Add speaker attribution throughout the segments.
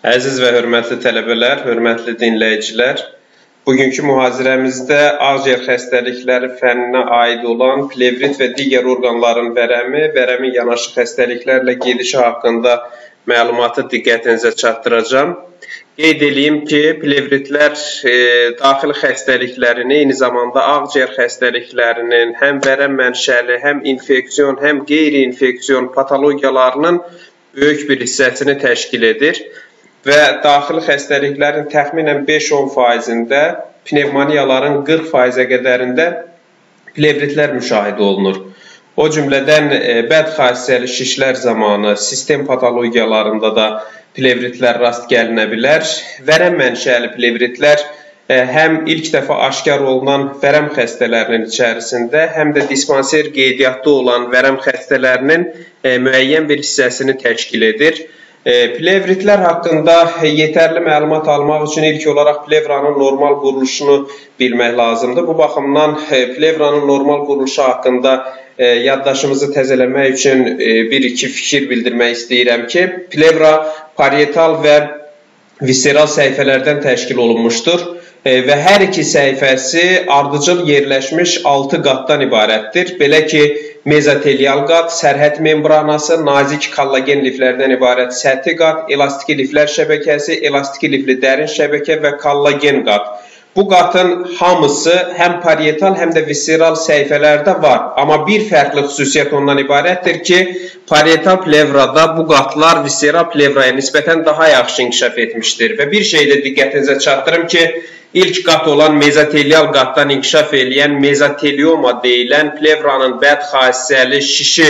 Speaker 1: Əziz və hörmətli tələbələr, hörmətli dinləyicilər, bugünkü mühazirəmizdə ağciyər xəstəlikləri fənninə aid olan plevrit və digər orqanların vərəmin yanaşı xəstəliklərlə gedişi haqqında məlumatı diqqətinizə çatdıracağım. Qeyd edeyim ki, plevritlər daxili xəstəliklərini, eyni zamanda ağciyər xəstəliklərinin həm vərəm mənşəli, həm infeksiyon, həm qeyri-infeksiyon patologiyalarının böyük bir hissəsini təşkil edir. Və daxili xəstəliklərin təxminən 5-10%-də, pnevmoniyaların 40%-ə qədərində plevritlər müşahidə olunur. O cümlədən bədxasiyyəli şişlər zamanı sistem patologiyalarında da plevritlər rast gəlinə bilər. Vərəm mənşəli plevritlər həm ilk dəfə aşkar olunan vərəm xəstələrinin içərisində, həm də dispanser qeydiyyatda olan vərəm xəstələrinin müəyyən bir hissəsini təşkil edir. Plevritlər haqqında yetərli məlumat almaq üçün ilk olaraq plevranın normal quruluşunu bilmək lazımdır. Bu baxımdan plevranın normal quruluşu haqqında yaddaşımızı təzələmək üçün bir-iki fikir bildirmək istəyirəm ki, plevra parietal və visceral səhifələrdən təşkil olunmuşdur və hər iki səhifəsi ardıcıl yerləşmiş 6 qatdan ibarətdir. Belə ki, mezotelial qat, sərhəd membranası, nazik kollagen liflərdən ibarət səthi qat, elastiki liflər şəbəkəsi, elastiki lifli dərin şəbəkə və kollagen qat. Bu qatın hamısı həm parietal, həm də visceral səhifələrdə var. Amma bir fərqli xüsusiyyət ondan ibarətdir ki, parietal plevrada bu qatlar visceral plevraya nisbətən daha yaxşı inkişaf etmişdir. Və bir şey də diqqətinizə çatdırım ki, İlk qat olan mezotelial qatdan inkişaf edən mezotelioma deyilən plevranın bədxasiyyəli şişi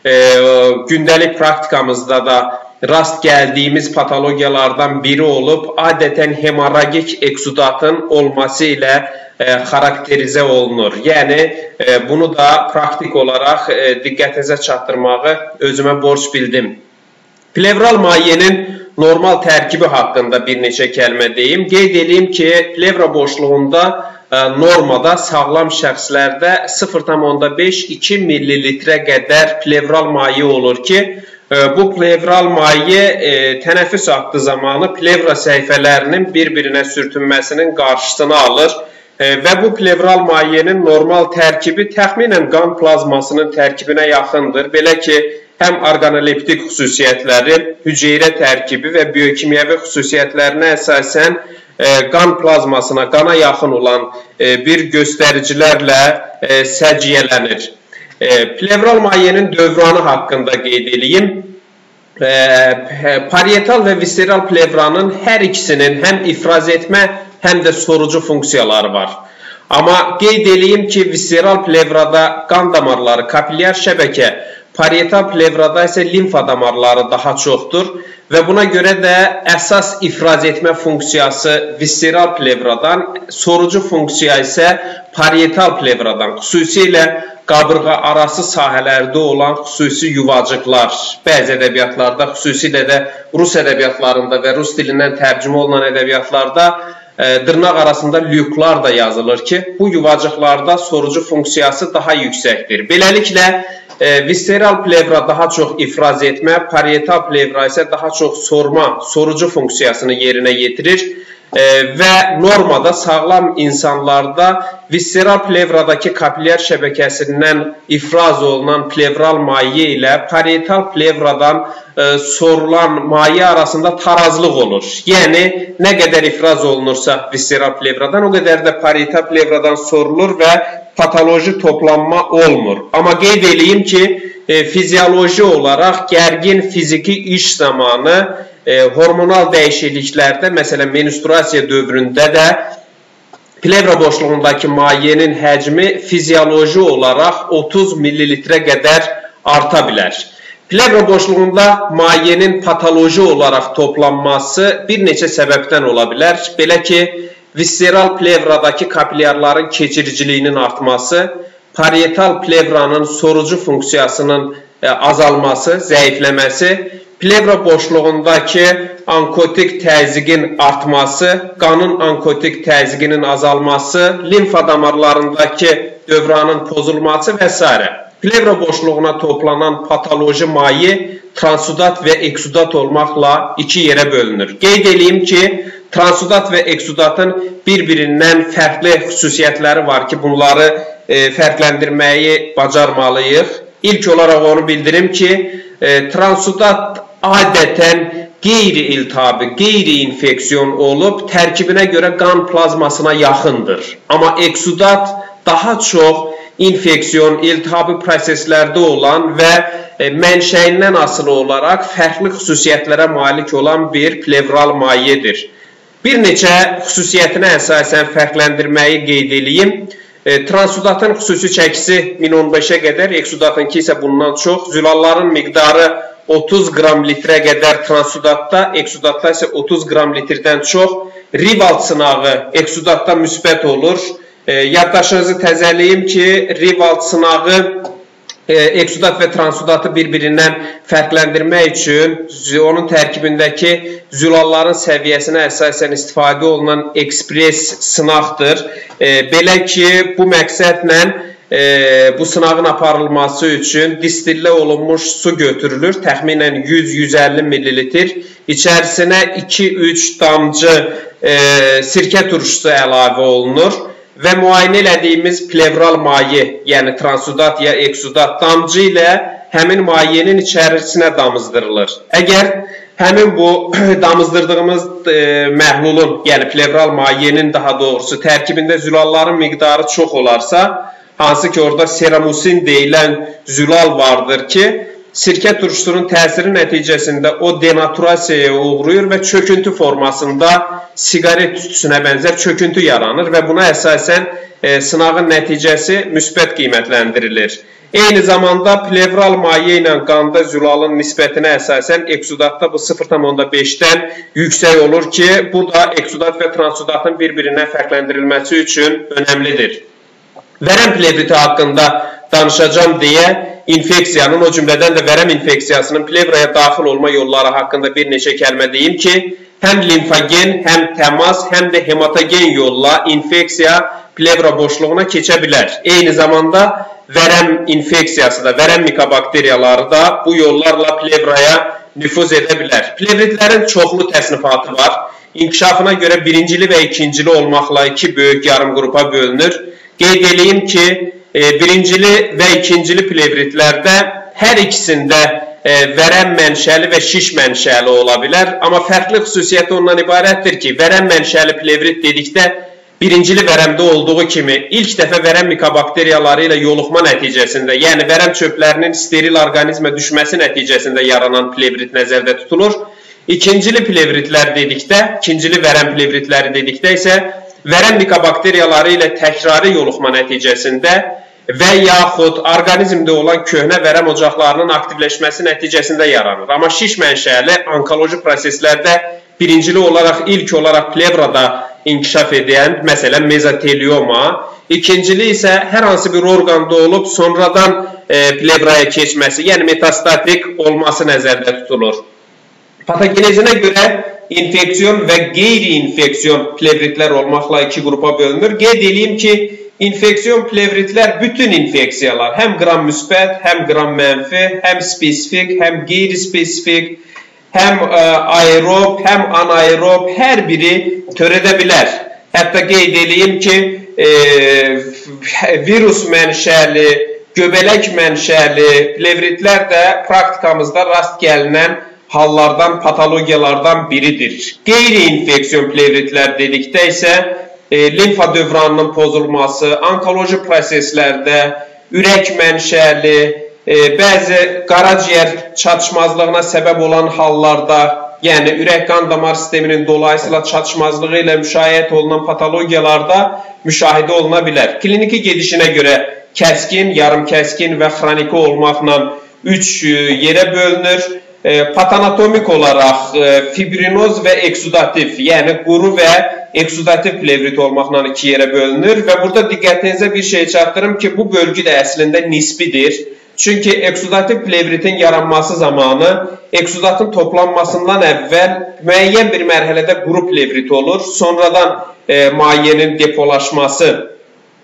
Speaker 1: gündəlik praktikamızda da rast gəldiyimiz patologiyalardan biri olub, adətən hemorragik eksudatın olması ilə xarakterizə olunur. Yəni, bunu da praktik olaraq diqqətinizə çatdırmağı özümə borc bildim. Plevral mayenin normal tərkibi haqqında bir neçə kəlmə deyim. Qeyd edeyim ki, plevra boşluğunda normada sağlam şəxslərdə 0,5-2 ml qədər plevral maye olur ki, bu plevral maye tənəffüs aktı zamanı plevra səhifələrinin bir-birinə sürtünməsinin qarşısını alır və bu plevral mayenin normal tərkibi təxminən qan plazmasının tərkibinə yaxındır. Belə ki, həm orqanoleptik xüsusiyyətləri, hüceyrə tərkibi və biokimyəvi xüsusiyyətlərinə əsasən qan plazmasına, qana yaxın olan bir göstəricilərlə səciyyələnir. Plevral mayenin dövranı haqqında qeyd edeyim. Parietal və visceral plevranın hər ikisinin həm ifraz etmə, həm də sorucu funksiyaları var. Amma qeyd edeyim ki, visceral plevrada qan damarları, kapilyar şəbəkə, parietal plevrada isə limfa damarları daha çoxdur və buna görə də əsas ifraz etmə funksiyası visceral plevradan, sorucu funksiya isə parietal plevradan, xüsusilə qabırğa arası sahələrdə olan xüsusi yuvacıqlar, bəzi ədəbiyyatlarda, xüsusilə də rus ədəbiyyatlarında və rus dilindən tərcümə olunan ədəbiyyatlarda dırnaq arasında lyuklar da yazılır ki, bu yuvacıqlarda sorucu funksiyası daha yüksəkdir. Beləliklə, visceral plevra daha çox ifraz etmə, parietal plevra isə daha çox sorma, sorucu funksiyasını yerinə yetirir və normada sağlam insanlarda visceral plevradakı kapilyar şəbəkəsindən ifraz olunan plevral maye ilə parietal plevradan sorulan maye arasında tarazlıq olur. Yəni, nə qədər ifraz olunursa visceral plevradan, o qədər də parietal plevradan sorulur və patoloji toplanma olmur. Amma qeyd edeyim ki, fizioloji olaraq gərgin fiziki iş zamanı hormonal dəyişikliklərdə, məsələn, menstruasiya dövründə də plevra boşluğundakı mayenin həcmi fizioloji olaraq 30 ml-ə qədər arta bilər. Plevra boşluğunda mayenin patoloji olaraq toplanması bir neçə səbəbdən ola bilər. Belə ki, visceral plevradakı kapilyarların keçiriciliyinin artması, parietal plevranın sorucu funksiyasının azalması, zəifləməsi, plevra boşluğundakı onkotik təzyiqin artması, qanın onkotik təzyiqinin azalması, limfa damarlarındakı dövranın pozulması və s. Plevra boşluğuna toplanan patoloji maye transudat ve eksudat olmakla iki yere bölünür. Qeyd edeyim ki, transudat ve eksudatın birbirinden fərqli xüsusiyyətləri var ki, bunları fərqləndirməyi bacarmalıyıq. İlk olaraq onu bildirim ki, transudat adətən qeyri-iltihabi, qeyri-infeksiyon olub, tərkibinə görə qan plazmasına yaxındır. Amma eksudat daha çox infeksiyon, iltihabi proseslərdə olan və mənşəyindən asılı olaraq fərqli xüsusiyyətlərə malik olan bir plevral mayedir. Bir neçə xüsusiyyətinə əsasən fərqləndirməyi qeyd edeyim. Transudatın xüsusi çəkisi 1015-ə qədər, eksudatınki isə bundan çox. Zülalların miqdarı 30 qram litrə qədər transudatda, eksudatda isə 30 qram litrdən çox. Rivald sınağı eksudatda müsbət olur. Yaddaşınızı təzəliyim ki, Rivald sınağı eksudat və transudatı bir-birindən fərqləndirmək üçün onun tərkibindəki zülalların səviyyəsinə əsasən istifadə olunan ekspres sınaqdır. Belə ki, bu məqsədlə bu sınağın aparılması üçün distillə olunmuş su götürülür. Təxminən 100-150 ml. İçərisinə 2-3 damcı sirkə turşusu əlavə olunur. Və müayinə elədiyimiz plevral maye, yəni transudat ya eksudat damcı ilə həmin mayenin içərisinə damızdırılır. Əgər həmin bu damızdırdığımız məhlulun, yəni plevral mayenin daha doğrusu tərkibində zülalların miqdarı çox olarsa, hansı ki orada seramusin deyilən zülal vardır ki, sirkə turşusunun təsiri nəticəsində o denaturasiyaya uğrayır və çöküntü formasında siqaret tütüsünə bənzər çöküntü yaranır və buna əsasən sınağın nəticəsi müsbət qiymətləndirilir. Eyni zamanda plevral maye ilə qanda zülalın nisbətinə əsasən eksudatda bu 0,5-dən yüksək olur ki, bu da eksudat və transudatın bir-birindən fərqləndirilməsi üçün önəmlidir. Vərəm plevriti haqqında danışacağım deyə infeksiyanın, o cümlədən də vərəm infeksiyasının plevraya daxil olma yolları haqqında bir neçə kəlmə deyim ki, həm limfagen, həm təmas, həm də hematogen yolla infeksiya plevra boşluğuna keçə bilər. Eyni zamanda vərəm infeksiyası da, vərəm mikobakteriyaları da bu yollarla plevraya nüfuz edə bilər. Plevritlərin çoxlu təsnifatı var. İnkişafına görə birincili və ikincili olmaqla iki böyük yarım qrupa bölünür. Qeyd edeyim ki, birincili və ikincili plevritlərdə hər ikisində vərəm mənşəli və şiş mənşəli ola bilər. Amma fərqli xüsusiyyəti ondan ibarətdir ki, vərəm mənşəli plevrit dedikdə birincili vərəmdə olduğu kimi ilk dəfə vərəm mikobakteriyaları ilə yoluxma nəticəsində, yəni vərəm çöplərinin steril orqanizmə düşməsi nəticəsində yaranan plevrit nəzərdə tutulur. İkincili plevritlər dedikdə, ikincili vərəm plevritləri dedikdə isə vərəm mikobakteriyaları ilə təkrarı yoluxma nəticəsində və yaxud orqanizmdə olan köhnə vərəm ocaqlarının aktivləşməsi nəticəsində yaranır. Amma şiş mənşəli onkoloji proseslərdə birincili olaraq, ilk olaraq plevrada inkişaf edən, məsələn, mezotelioma, ikincili isə hər hansı bir orqanda olub, sonradan plevraya keçməsi, yəni metastatik olması nəzərdə tutulur. Patogenezinə görə infeksiyon və qeyri-infeksiyon plevritlər olmaqla iki qrupa bölünür. Qeyd edeyim ki, infeksiyon plevritlər bütün infeksiyalar, həm qram müsbət, həm qram mənfi, həm spesifik, həm qeyri-spesifik, həm aerob, həm anaerob, hər biri törədə bilər. Hətta qeyd edeyim ki, virus mənşəli, göbələk mənşəli plevritlər də praktikamızda rast gəlinən hallardan, patologiyalardan biridir. Qeyri-infeksiyon plevritlər dedikdə isə limfa dövranının pozulması, onkoloji proseslərdə, ürək mənşəli, bəzi qaraciyər çatışmazlığına səbəb olan hallarda, yəni ürək-qan damar sisteminin dolayısıyla çatışmazlığı ilə müşahidə olunan patologiyalarda müşahidə oluna bilər. Kliniki gedişinə görə kəskin, yarım kəskin və xroniki olmaqla 3 yerə bölünür. Patanatomik olaraq fibrinoz və eksudativ, yəni quru və eksudativ plevrit olmaqla iki yerə bölünür və burada diqqətinizə bir şey çatdırım ki, bu bölgü də əslində nisbidir. Çünki eksudativ plevritin yaranması zamanı eksudatın toplanmasından əvvəl müəyyən bir mərhələdə quru plevrit olur. Sonradan mayenin depolaşması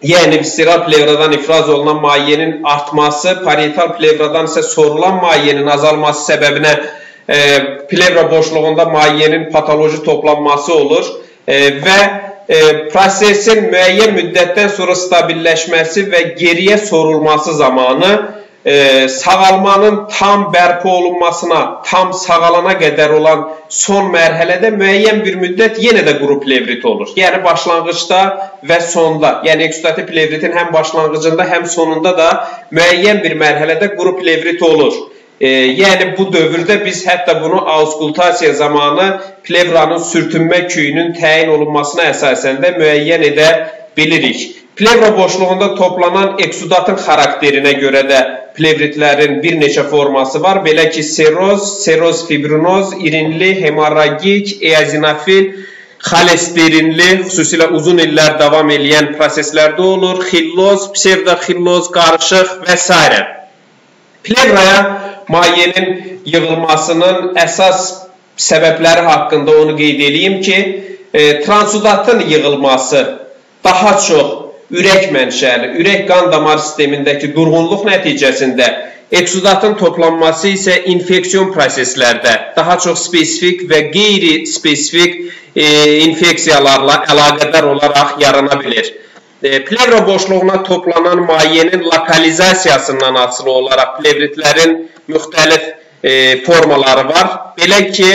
Speaker 1: yəni visceral plevradan ifraz olunan mayenin artması, parietal plevradan isə sorulan mayenin azalması səbəbinə plevra boşluğunda mayenin patoloji toplanması olur və prosesin müəyyən müddətdən sonra stabilləşməsi və geriyə sorulması zamanı sağalmanın tam bərpa olunmasına, tam sağalana qədər olan son mərhələdə müəyyən bir müddət yenə də quru plevrit olur. Yəni başlanğıcda və sonda, yəni eksudativ plevritin həm başlanğıcında, həm sonunda da müəyyən bir mərhələdə quru plevrit olur. Yəni bu dövrdə biz hətta bunu auskultasiya zamanı plevranın sürtünmə küyünün təyin olunmasına əsasən də müəyyən edə bilirik. Plevra boşluğunda toplanan eksudatın xarakterinə görə də plevritlərin bir neçə forması var. Belə ki, seroz fibrinoz, irinli, hemorragik, eozinofil, xolesterinli, xüsusilə uzun illər davam edən proseslərdə olur. Xilloz, psevdoxilloz, qarışıq və s. Plevraya mayenin yığılmasının əsas səbəbləri haqqında onu qeyd edeyim ki, transudatın yığılması daha çox ürək mənşəli, ürək qan damar sistemindəki durğunluq nəticəsində, eksudatın toplanması isə infeksiyon proseslərdə daha çox spesifik və qeyri-spesifik infeksiyalarla əlaqədar olaraq yarana bilir. Plevra boşluğuna toplanan mayenin lokalizasiyasından asılı olaraq plevritlərin müxtəlif formaları var. Belə ki,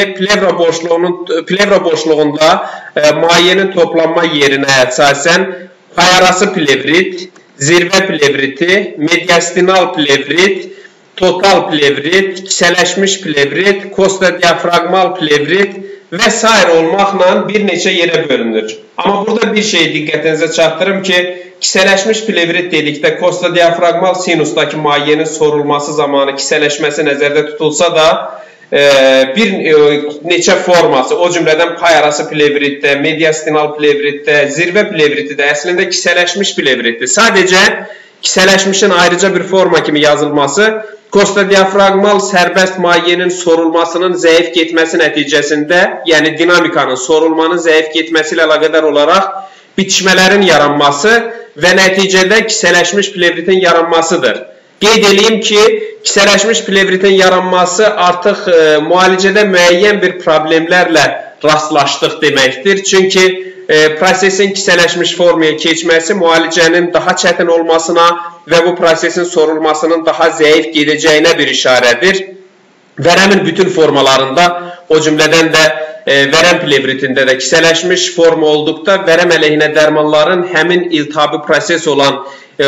Speaker 1: plevra boşluğunda mayenin toplanma yerinə əsasən payarası plevrit, zirvə plevriti, mediastinal plevrit, total plevrit, kisələşmiş plevrit, kostadiafragmal plevrit və s. olmaqla bir neçə yerə bölünür. Amma burada bir şey diqqətinizə çatdırım ki, kisələşmiş plevrit dedikdə kostadiafragmal sinusdakı mayenin sorulması zamanı kisələşməsi nəzərdə tutulsa da, bir neçə forması, o cümlədən payarası plevritdə, mediastinal plevritdə, zirvə plevritdə əslində kisələşmiş plevritdir. Sadəcə kisələşmişin ayrıca bir forma kimi yazılması, kostadiafragmal sərbəst mayenin sorulmasının zəif getməsi nəticəsində, yəni dinamikanın, sorulmanın zəif getməsi ilə əlaqədar olaraq bitişmələrin yaranması və nəticədə kisələşmiş plevritin yaranmasıdır. Qeyd edeyim ki, kisələşmiş plevritin yaranması artıq müalicədə müəyyən bir problemlərlə rastlaşdıq deməkdir. Çünki prosesin kisələşmiş formaya keçməsi müalicənin daha çətin olmasına və bu prosesin sorulmasının daha zəif gedəcəyinə bir işarədir. Vərəmin bütün formalarında, o cümlədən də vərəm plevritində də kisələşmiş forma olduqda vərəm əleyhinə dərmanların həmin iltihabi proses olan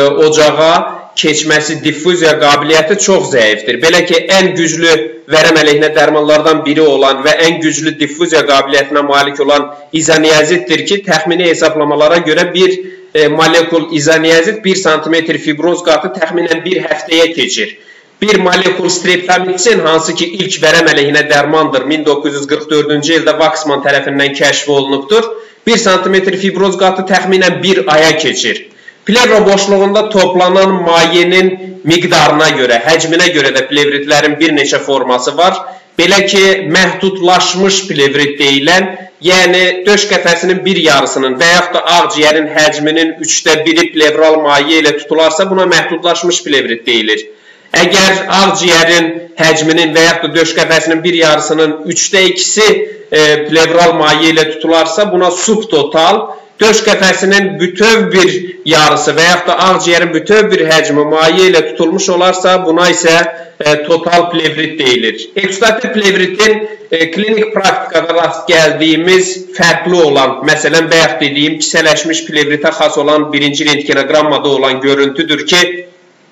Speaker 1: ocağa keçməsi, diffuziya qabiliyyəti çox zəifdir. Belə ki, ən güclü vərəm əleyhinə dərmanlardan biri olan və ən güclü diffuziya qabiliyyətinə malik olan izoniaziddir ki, təxmini hesablamalara görə bir molekul izoniazid 1 sm fibroz qatı təxminən bir həftəyə keçir. Bir molekul streptomycin, hansı ki ilk vərəm əleyhinə dərmandır, 1944-cü ildə Waxman tərəfindən kəşf olunubdur. 1 sm fibroz qatı təxminən bir aya keçir. Plevra boşluğunda toplanan mayenin miqdarına görə, həcminə görə də plevritlərin bir neçə forması var. Belə ki, məhdudlaşmış plevrit deyilən, yəni döş qəfəsinin bir yarısının və yaxud da ağciyərin həcminin 1/3 plevral maye ilə tutularsa, buna məhdudlaşmış plevrit deyilir. Əgər ağciyərin həcminin və yaxud da döş qəfəsinin bir yarısının 2/3 plevral maye ilə tutularsa, buna subtotal, döş qəfəsinin bütöv bir yarısı və yaxud da ağciyərin bütöv bir həcmi maye ilə tutulmuş olarsa, buna isə total plevrit deyilir. Eksudativ plevritin klinik praktikada rast gəldiyimiz fərqli olan, məsələn, bayaq dediyim kisələşmiş plevritə xas olan birinci rentgenogrammada olan görüntüdür ki,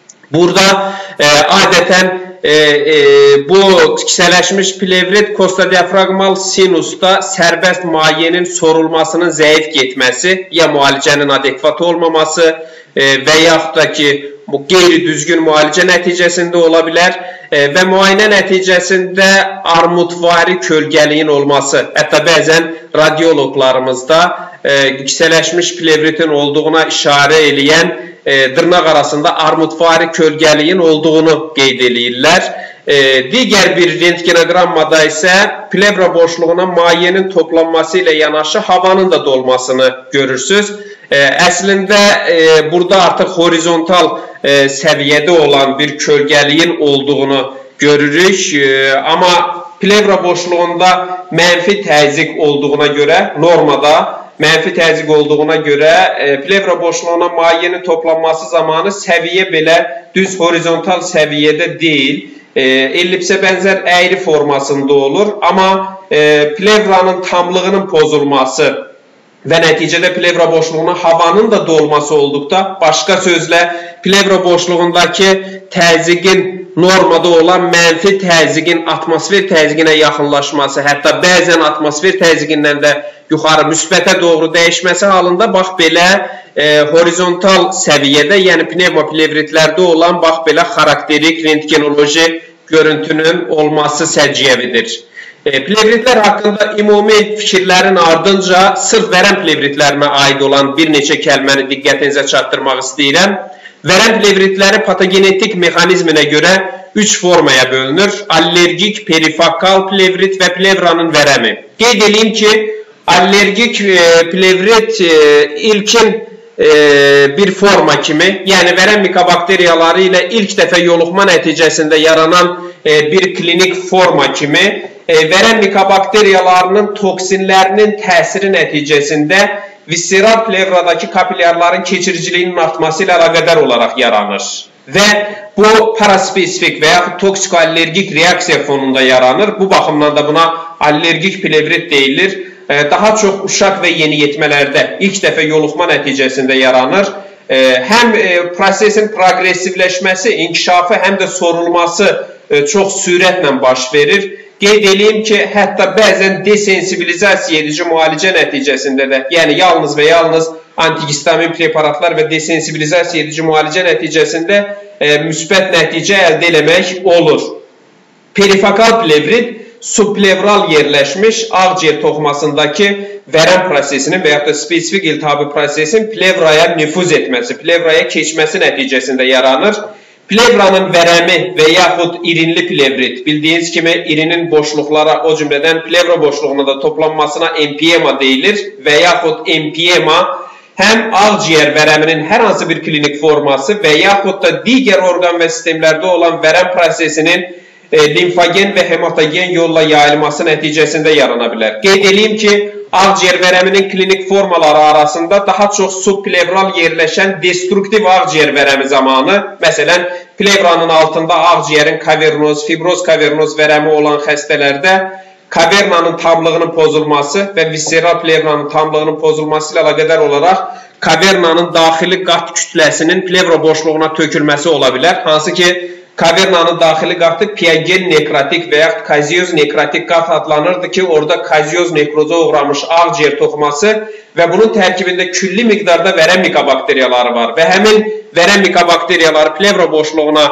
Speaker 1: burada adətən bu kisələşmiş plevrit kostadiafragmal sinusda sərbəst mayenin sorulmasının zəif getməsi, ya müalicənin adekvat olmaması və yaxud da ki, bu qeyri-düzgün müalicə nəticəsində ola bilər və müayinə nəticəsində armudvari kölgəliyin olması, hətta bəzən radioloqlarımızda kisələşmiş plevritin olduğuna işarə eləyən dırnaq arasında armudvari kölgəliyin olduğunu qeyd edirlər. Digər bir rentgenogrammada isə plevra boşluğuna mayenin toplanması ilə yanaşı havanın da dolmasını görürsünüz. Əslində burada artıq horizontal səviyyədə olan bir kölgəliyin olduğunu görürük. Amma plevra boşluğunda mənfi təzyiq olduğuna görə, normada mənfi təzyiq olduğuna görə plevra boşluğuna mayenin toplanması zamanı səviyyə belə düz horizontal səviyyədə deyil. Ellipsə bənzər əyri formasında olur. Amma plevranın tamlığının pozulması və nəticədə plevra boşluğuna havanın da dolması olduqda, başqa sözlə plevra boşluğundakı təzyiqin normada olan mənfi təzyiqin atmosfer təzyiqinə yaxınlaşması, hətta bəzən atmosfer təzyiqindən də yuxarı müsbətə doğru dəyişməsi halında bax belə horizontal səviyyədə, yəni pnevmoplevritlərdə olan bax belə xarakterik rentgenoloji görüntünün olması səciyyəvidir. Plevritlər haqqında ümumi fikirlərin ardınca sırf vərəm plevritlərinə aid olan bir neçə kəlməni diqqətinizə çatdırmaq istəyirəm. Vərəm plevritləri patogenetik mexanizminə görə 3 formaya bölünür. Allergik, perifakal plevrit və plevranın vərəmi. Qeyd edeyim ki, allergik plevrit ilkin bir forma kimi, yəni vərəm mikobakteriyaları ilə ilk dəfə yoluxma nəticəsində yaranan bir klinik forma kimi vərəm mikobakteriyalarının toksinlərinin təsiri nəticəsində visceral plevradakı kapilyarların keçiriciliyinin artması ilə əlaqədar olaraq yaranır. Və bu paraspesifik və yaxud toksikoallergik reaksiya fonunda yaranır. Bu baxımdan da buna allergik plevrit deyilir. Daha çox uşaq və yeniyetmələrdə ilk dəfə yoluxma nəticəsində yaranır. Həm prosesin progressivləşməsi, inkişafı, həm də sorulması çox sürətlə baş verir. Qeyd edeyim ki, hətta bəzən desensibilizasiya edici müalicə nəticəsində də, yəni yalnız və yalnız antihistamin preparatlar və desensibilizasiya edici müalicə nəticəsində müsbət nəticə əldə eləmək olur. Perifakal plevrit subplevral yerləşmiş ağciyər toxumasındakı vərəm prosesinin və yaxud da spesifik iltihabi prosesin plevraya nüfuz etməsi, plevraya keçməsi nəticəsində yaranır. Plevranın vərəmi və yaxud irinli plevrit, bildiyiniz kimi irinin boşluqlara, o cümlədən plevra boşluğuna da toplanmasına empiyema deyilir və yaxud empiyema həm ağciyər vərəminin hər hansı bir klinik forması və yaxud da digər orqan və sistemlərdə olan vərəm prosesinin limfagen və hematogen yolla yayılması nəticəsində yarana bilər. Qeyd edeyim ki, ağciyər vərəminin klinik formaları arasında daha çox subplevral yerləşən destruktiv ağciyər vərəmi zamanı, məsələn, plevranın altında ağciyərin kavernoz, fibroz kavernoz vərəmi olan xəstələrdə kavernanın tamlığının pozulması və visceral plevranın tamlığının pozulması ilə əlaqədar olaraq kavernanın daxili qat kütləsinin plevra boşluğuna tökülməsi ola bilər. Hansı ki, kavernanın daxili qatı piagen nekrotik və yaxud kazioz nekrotik qat adlanırdı ki, orada kazioz nekroza uğramış ağciyər toxuması və bunun tərkibində külli miqdarda vərəm mikobakteriyaları var və həmin vərəm mikobakteriyaları plevra boşluğuna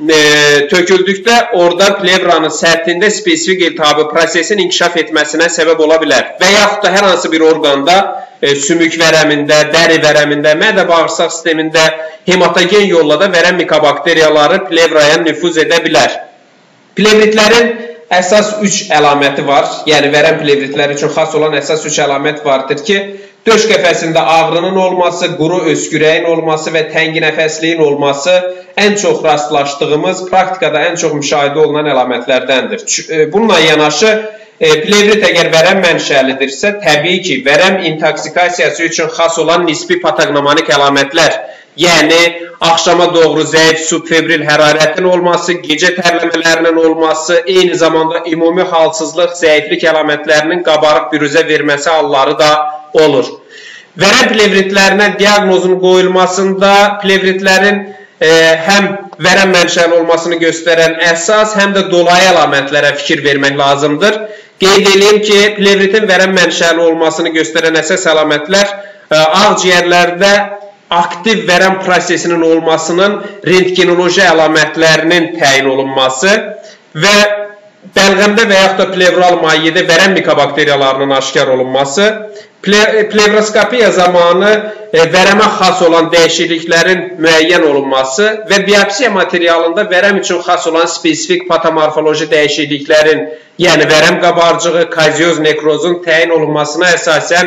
Speaker 1: töküldükdə orada plevranın səthində spesifik iltihabi prosesin inkişaf etməsinə səbəb ola bilər və yaxud da hər hansı bir orqanda sümük vərəmində, dəri vərəmində, mədə-bağırsaq sistemində hematogen yolla da vərəm mikobakteriyaları plevraya nüfuz edə bilər. Plevritlərin əsas 3 əlaməti var. Yəni vərəm plevritləri üçün xas olan əsas 3 əlamət vardır ki, döş qəfəsində ağrının olması, quru öskürəyin olması və təngi nəfəsliyin olması ən çox rastlaşdığımız, praktikada ən çox müşahidə olunan əlamətlərdəndir. Bununla yanaşı, plevrit əgər vərəm mənşəlidirsə, təbii ki, vərəm intoksikasiyası üçün xas olan nisbi patognomanik əlamətlər, yəni axşama doğru zəif subfebril hərarətin olması, gecə tərləmələrinin olması, eyni zamanda ümumi halsızlıq, zəiflik əlamətlərinin qabarıq bürüzə verməsi halları da olur. Vərəm plevritlərinə diaqnozun qoyulmasında plevritlərin həm vərəm mənşəli olmasını göstərən əsas, həm də dolayı əlamətlərə fikir vermək lazımdır. Qeyd edeyim ki, plevritin vərəm mənşəli olmasını göstərən əsas əlamətlər ağciyərlərdə aktiv vərəm prosesinin olmasının rentgenoloji əlamətlərinin təyin olunması və bəlğəmdə və yaxud da plevral mayedə vərəm mikobakteriyalarının aşkar olunması, plevroskopiya zamanı vərəmə xas olan dəyişikliklərin müəyyən olunması və biopsiya materialında vərəm üçün xas olan spesifik patomorfoloji dəyişikliklərin, yəni vərəm qabarcığı, kazioz nekrozun təyin olunmasına əsasən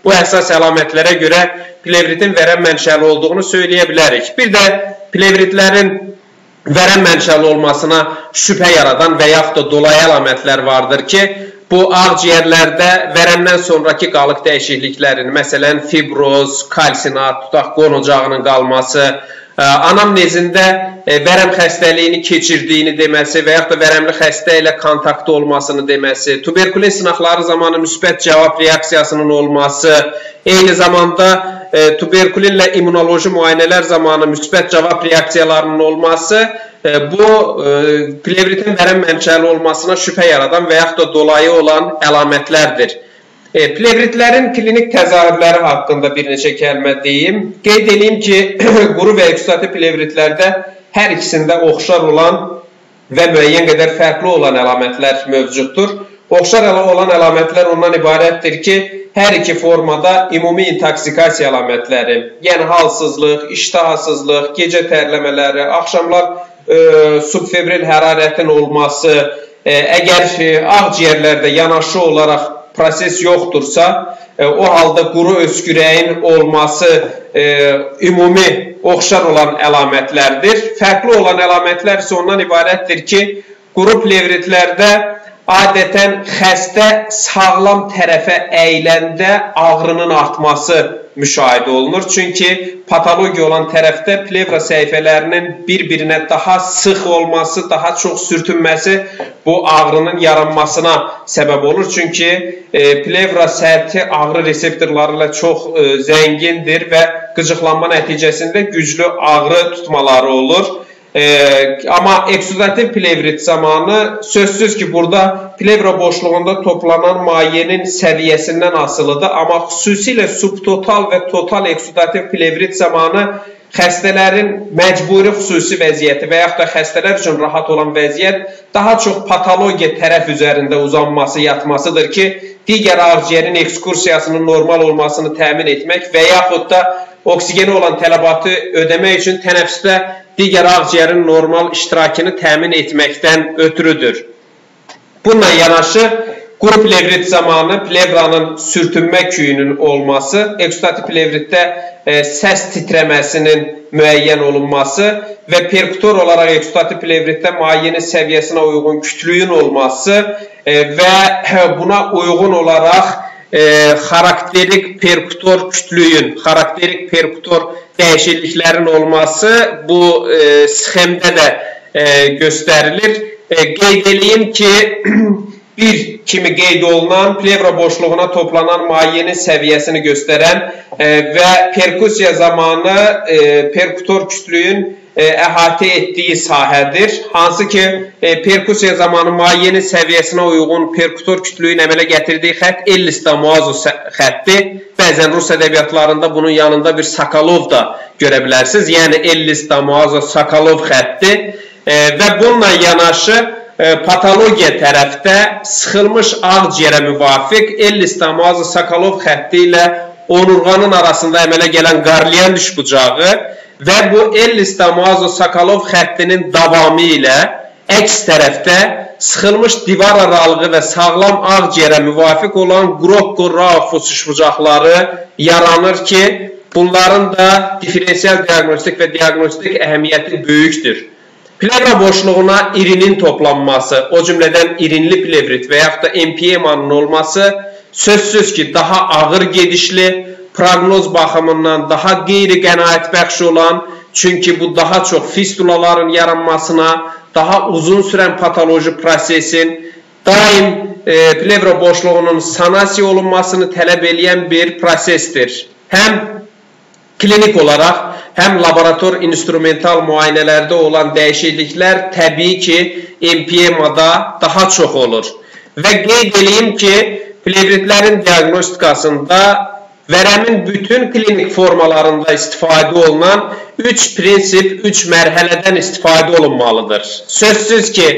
Speaker 1: bu əsas əlamətlərə görə plevritin vərəm mənşəli olduğunu söyləyə bilərik. Bir də plevritlərin vərəm mənşəli olmasına şübhə yaradan və yaxud da dolayı əlamətlər vardır ki, bu ağciyərlərdə vərəmdən sonraki qalıq dəyişikliklərin, məsələn, fibroz, kalsinat, tutaq qon ocağının qalması, anamnezində vərəm xəstəliyini keçirdiyini deməsi və yaxud da vərəmli xəstə ilə kontaktda olmasını deməsi, tuberkuloz sınaqları zamanı müsbət cavab reaksiyasının olması, eyni zamanda tuberkulinlə immunoloji müayinələr zamanı müsbət cavab reaksiyalarının olması, bu plevritin vərəm mənşəli olmasına şübhə yaradan və yaxud da dolayı olan əlamətlərdir. Plevritlərin klinik təzahürləri haqqında bir neçə kəlmə deyim. Qeyd edeyim ki, quru və eksudativ plevritlərdə hər ikisində oxşar olan və müəyyən qədər fərqli olan əlamətlər mövcuddur. Oxşar olan əlamətlər ondan ibarətdir ki, hər iki formada ümumi intoksikasiya əlamətləri, yəni halsızlıq, iştahasızlıq, gecə tərləmələri, axşamlar subfebril hərarətin olması, əgər ağciyərlərdə yanaşı olaraq proses yoxdursa, o halda quru öskürəyin olması ümumi oxşar olan əlamətlərdir. Fərqli olan əlamətlər isə ondan ibarətdir ki, quru plevritlərdə adətən xəstə sağlam tərəfə əyiləndə ağrının artması müşahidə olunur. Çünki patologiya olan tərəfdə plevra səhifələrinin bir-birinə daha sıx olması, daha çox sürtünməsi bu ağrının yaranmasına səbəb olur. Çünki plevra səthi ağrı reseptorları ilə çox zəngindir və qıcıqlanma nəticəsində güclü ağrı tutmaları olur. Amma eksudativ plevrit zamanı sözsüz ki, burada plevra boşluğunda toplanan mayenin səviyyəsindən asılıdır. Amma xüsusilə subtotal və total eksudativ plevrit zamanı xəstələrin məcburi xüsusi vəziyyəti və yaxud da xəstələr üçün rahat olan vəziyyət daha çox patologiya tərəf üzərində uzanması, yatmasıdır ki, digər ağciyərin ekskursiyasının normal olmasını təmin etmək və yaxud da oksigeni olan tələbatı ödəmək üçün tənəffüsdə digər ağciyərin normal iştirakını təmin etməkdən ötürüdür. Bununla yanaşı, quru plevrit zamanı plevranın sürtünmə küyünün olması, eksudativ plevritdə səs titrəməsinin müəyyən olunması və perkutor olaraq eksudativ plevritdə mayenin səviyyəsinə uyğun kütlüyün olması və buna uyğun olaraq xarakterik perkutor kütlüyün, xarakterik perkutor dəyişikliklərin olması bu sxemdə də göstərilir. Qeyd edeyim ki, bir kimi qeyd olunan plevra boşluğuna toplanan mayenin səviyyəsini göstərən və perkusiya zamanı perkutor kütlüyün əhatə etdiyi sahədir. Hansı ki, perkusiya zamanı mayenin səviyyəsinə uyğun perkutor kütlüyün əmələ gətirdiyi xətt Ellis-Damuazo xətti. Bəzən Rus ədəbiyyatlarında bunun yanında bir Sokolov da görə bilərsiniz. Yəni Ellis-Damuazo Sokolov xətti və bununla yanaşı patologiya tərəfdə sıxılmış ağciyərə müvafiq Ellis-Damuazo Sokolov xətti ilə onurğanın arasında əmələ gələn Qarliyan düşbucağı və bu Ellis-Damuazo Sokolov xəttinin davamı ilə əks tərəfdə sıxılmış divar aralığı və sağlam ağciyərə müvafiq olan Grokko-Raufus düşbucaqları yaranır ki, bunların da diferensial diaqnostik və diaqnostik əhəmiyyəti böyükdür. Plevra boşluğuna irinin toplanması, o cümlədən irinli plevrit və yaxud da empiyemanın olması sözsüz ki, daha ağır gedişli, proqnoz baxımından daha qeyri-qənaətbəxş olan, çünki bu daha çox fistulaların yaranmasına, daha uzun sürən patoloji prosesin, daim plevra boşluğunun sanasiya olunmasını tələb edən bir prosesdir. Həm klinik olaraq, həm laborator instrumental müayinələrdə olan dəyişikliklər təbii ki, empiyemada daha çox olur. Və qeyd edeyim ki, plevritlərin diaqnostikasında vərəmin bütün klinik formalarında istifadə olunan 3 prinsip, 3 mərhələdən istifadə olunmalıdır. Sözsüz ki,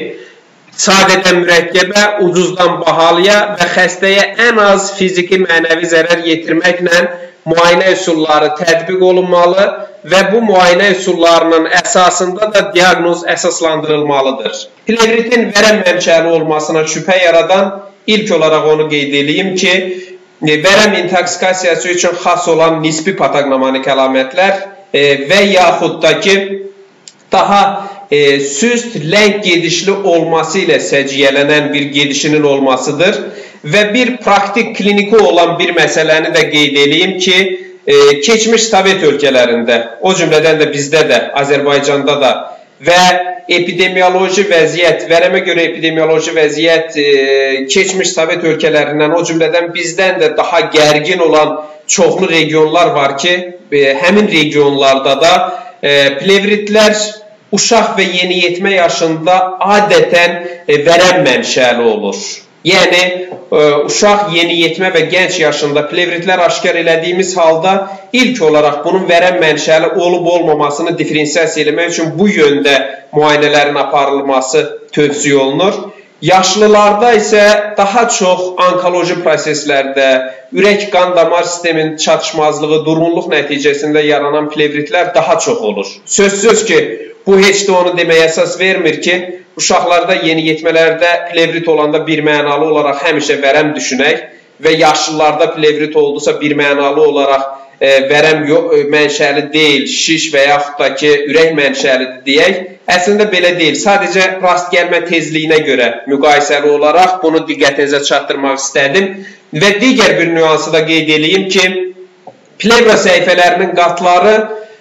Speaker 1: sadədən mürəkkəbə, ucuzdan bahalıya və xəstəyə ən az fiziki mənəvi zərər yetirməklə müayinə üsulları tətbiq olunmalı və bu müayinə üsullarının əsasında da diaqnoz əsaslandırılmalıdır. Plevritin vərəm mənşəli olmasına şübhə yaradan ilk olaraq onu qeyd edeyim ki, vərəm intoksikasiyası üçün xas olan nisbi patognomanik əlamətlər və yaxud da ki, daha süst, ləng gedişli olması ilə səciyyələnən bir gedişinin olmasıdır. Və bir praktik kliniki olan bir məsələni də qeyd edeyim ki, keçmiş Sovet ölkələrində, o cümlədən də bizdə də, Azərbaycanda da və epidemioloji vəziyyət, vərəmə görə epidemioloji vəziyyət keçmiş Sovet ölkələrindən, o cümlədən bizdən də daha gərgin olan çoxlu regionlar var ki, həmin regionlarda da plevritlər uşaq və yeniyetmə yaşında adətən vərəm mənşəli olur. Yəni, uşaq, yeniyetmə və gənc yaşında plevritlər aşkar elədiyimiz halda ilk olaraq bunun vərəm mənşəli olub-olmamasını diferensiyasiya eləmək üçün bu yöndə müayinələrin aparılması tövsiyə olunur. Yaşlılarda isə daha çox onkoloji proseslərdə, ürək-qan damar sisteminin çatışmazlığı, durğunluq nəticəsində yaranan plevritlər daha çox olur. Sözsüz ki, bu heç də onu deməyə əsas vermir ki, uşaqlarda, yeniyetmələrdə plevrit olanda birmənalı olaraq həmişə vərəm düşünək və yaşlılarda plevrit oldusa birmənalı olaraq vərəm mənşəli deyil, şiş və yaxud da ki, ürək mənşəlidir deyək. Əslində belə deyil. Sadəcə rast gəlmə tezliyinə görə müqayisəli olaraq bunu diqqətinizə çatdırmaq istədim. Və digər bir nüansı da qeyd edeyim ki, plevra səhifələrinin qatları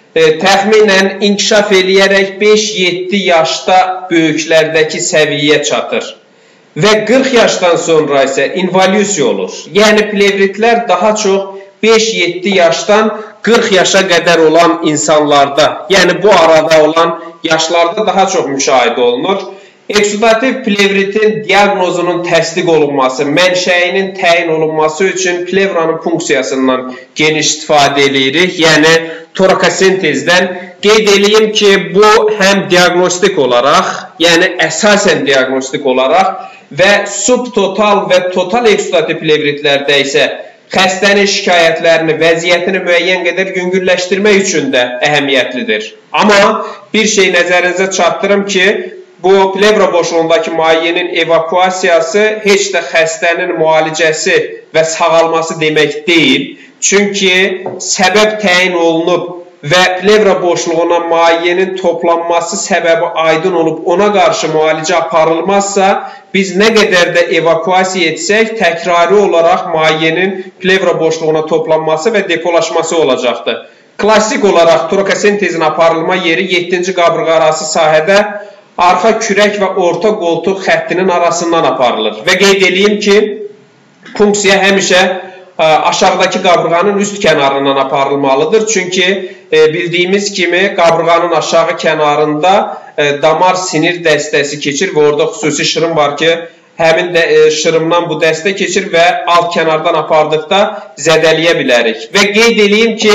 Speaker 1: təxminən inkişaf eləyərək 5-7 yaşda böyüklərdəki səviyyəyə çatır. Və 40 yaşdan sonra isə involyusiya olur. Yəni, plevritlər daha çox 5-7 yaşdan 40 yaşa qədər olan insanlarda, yəni bu arada olan yaşlarda daha çox müşahidə olunur. Eksudativ plevritin diaqnozunun təsdiq olunması, mənşəyinin təyin olunması üçün plevranın funksiyasından geniş istifadə edirik. Yəni, torakosintezdən qeyd edeyim ki, bu həm diaqnostik olaraq, yəni əsasən diaqnostik olaraq və subtotal və total eksudativ plevritlərdə isə xəstənin şikayətlərini, vəziyyətini müəyyən qədər yüngülləşdirmək üçün də əhəmiyyətlidir. Amma bir şey nəzərinizə çatdırım ki, bu plevra boşluğundakı mayenin evakuasiyası heç də xəstənin müalicəsi və sağalması demək deyil. Çünki səbəb təyin olunub və plevra boşluğuna mayenin toplanması səbəbi aydın olub ona qarşı müalicə aparılmazsa, biz nə qədər də evakuasiya etsək, təkrarı olaraq mayenin plevra boşluğuna toplanması və depolaşması olacaqdır. Klassik olaraq torakosintezin aparılma yeri 7-ci qabırğa arası sahədə arxa kürək və orta qoltuq xəttinin arasından aparılır. Və qeyd edeyim ki, funksiya həmişə aşağıdakı qabırğanın üst kənarından aparılmalıdır. Çünki bildiyimiz kimi qabırğanın aşağı kənarında damar sinir dəstəsi keçir və orada xüsusi şırım var ki, həmin şırımdan bu dəstə keçir və alt kənardan apardıqda zədələyə bilərik. Və qeyd edeyim ki,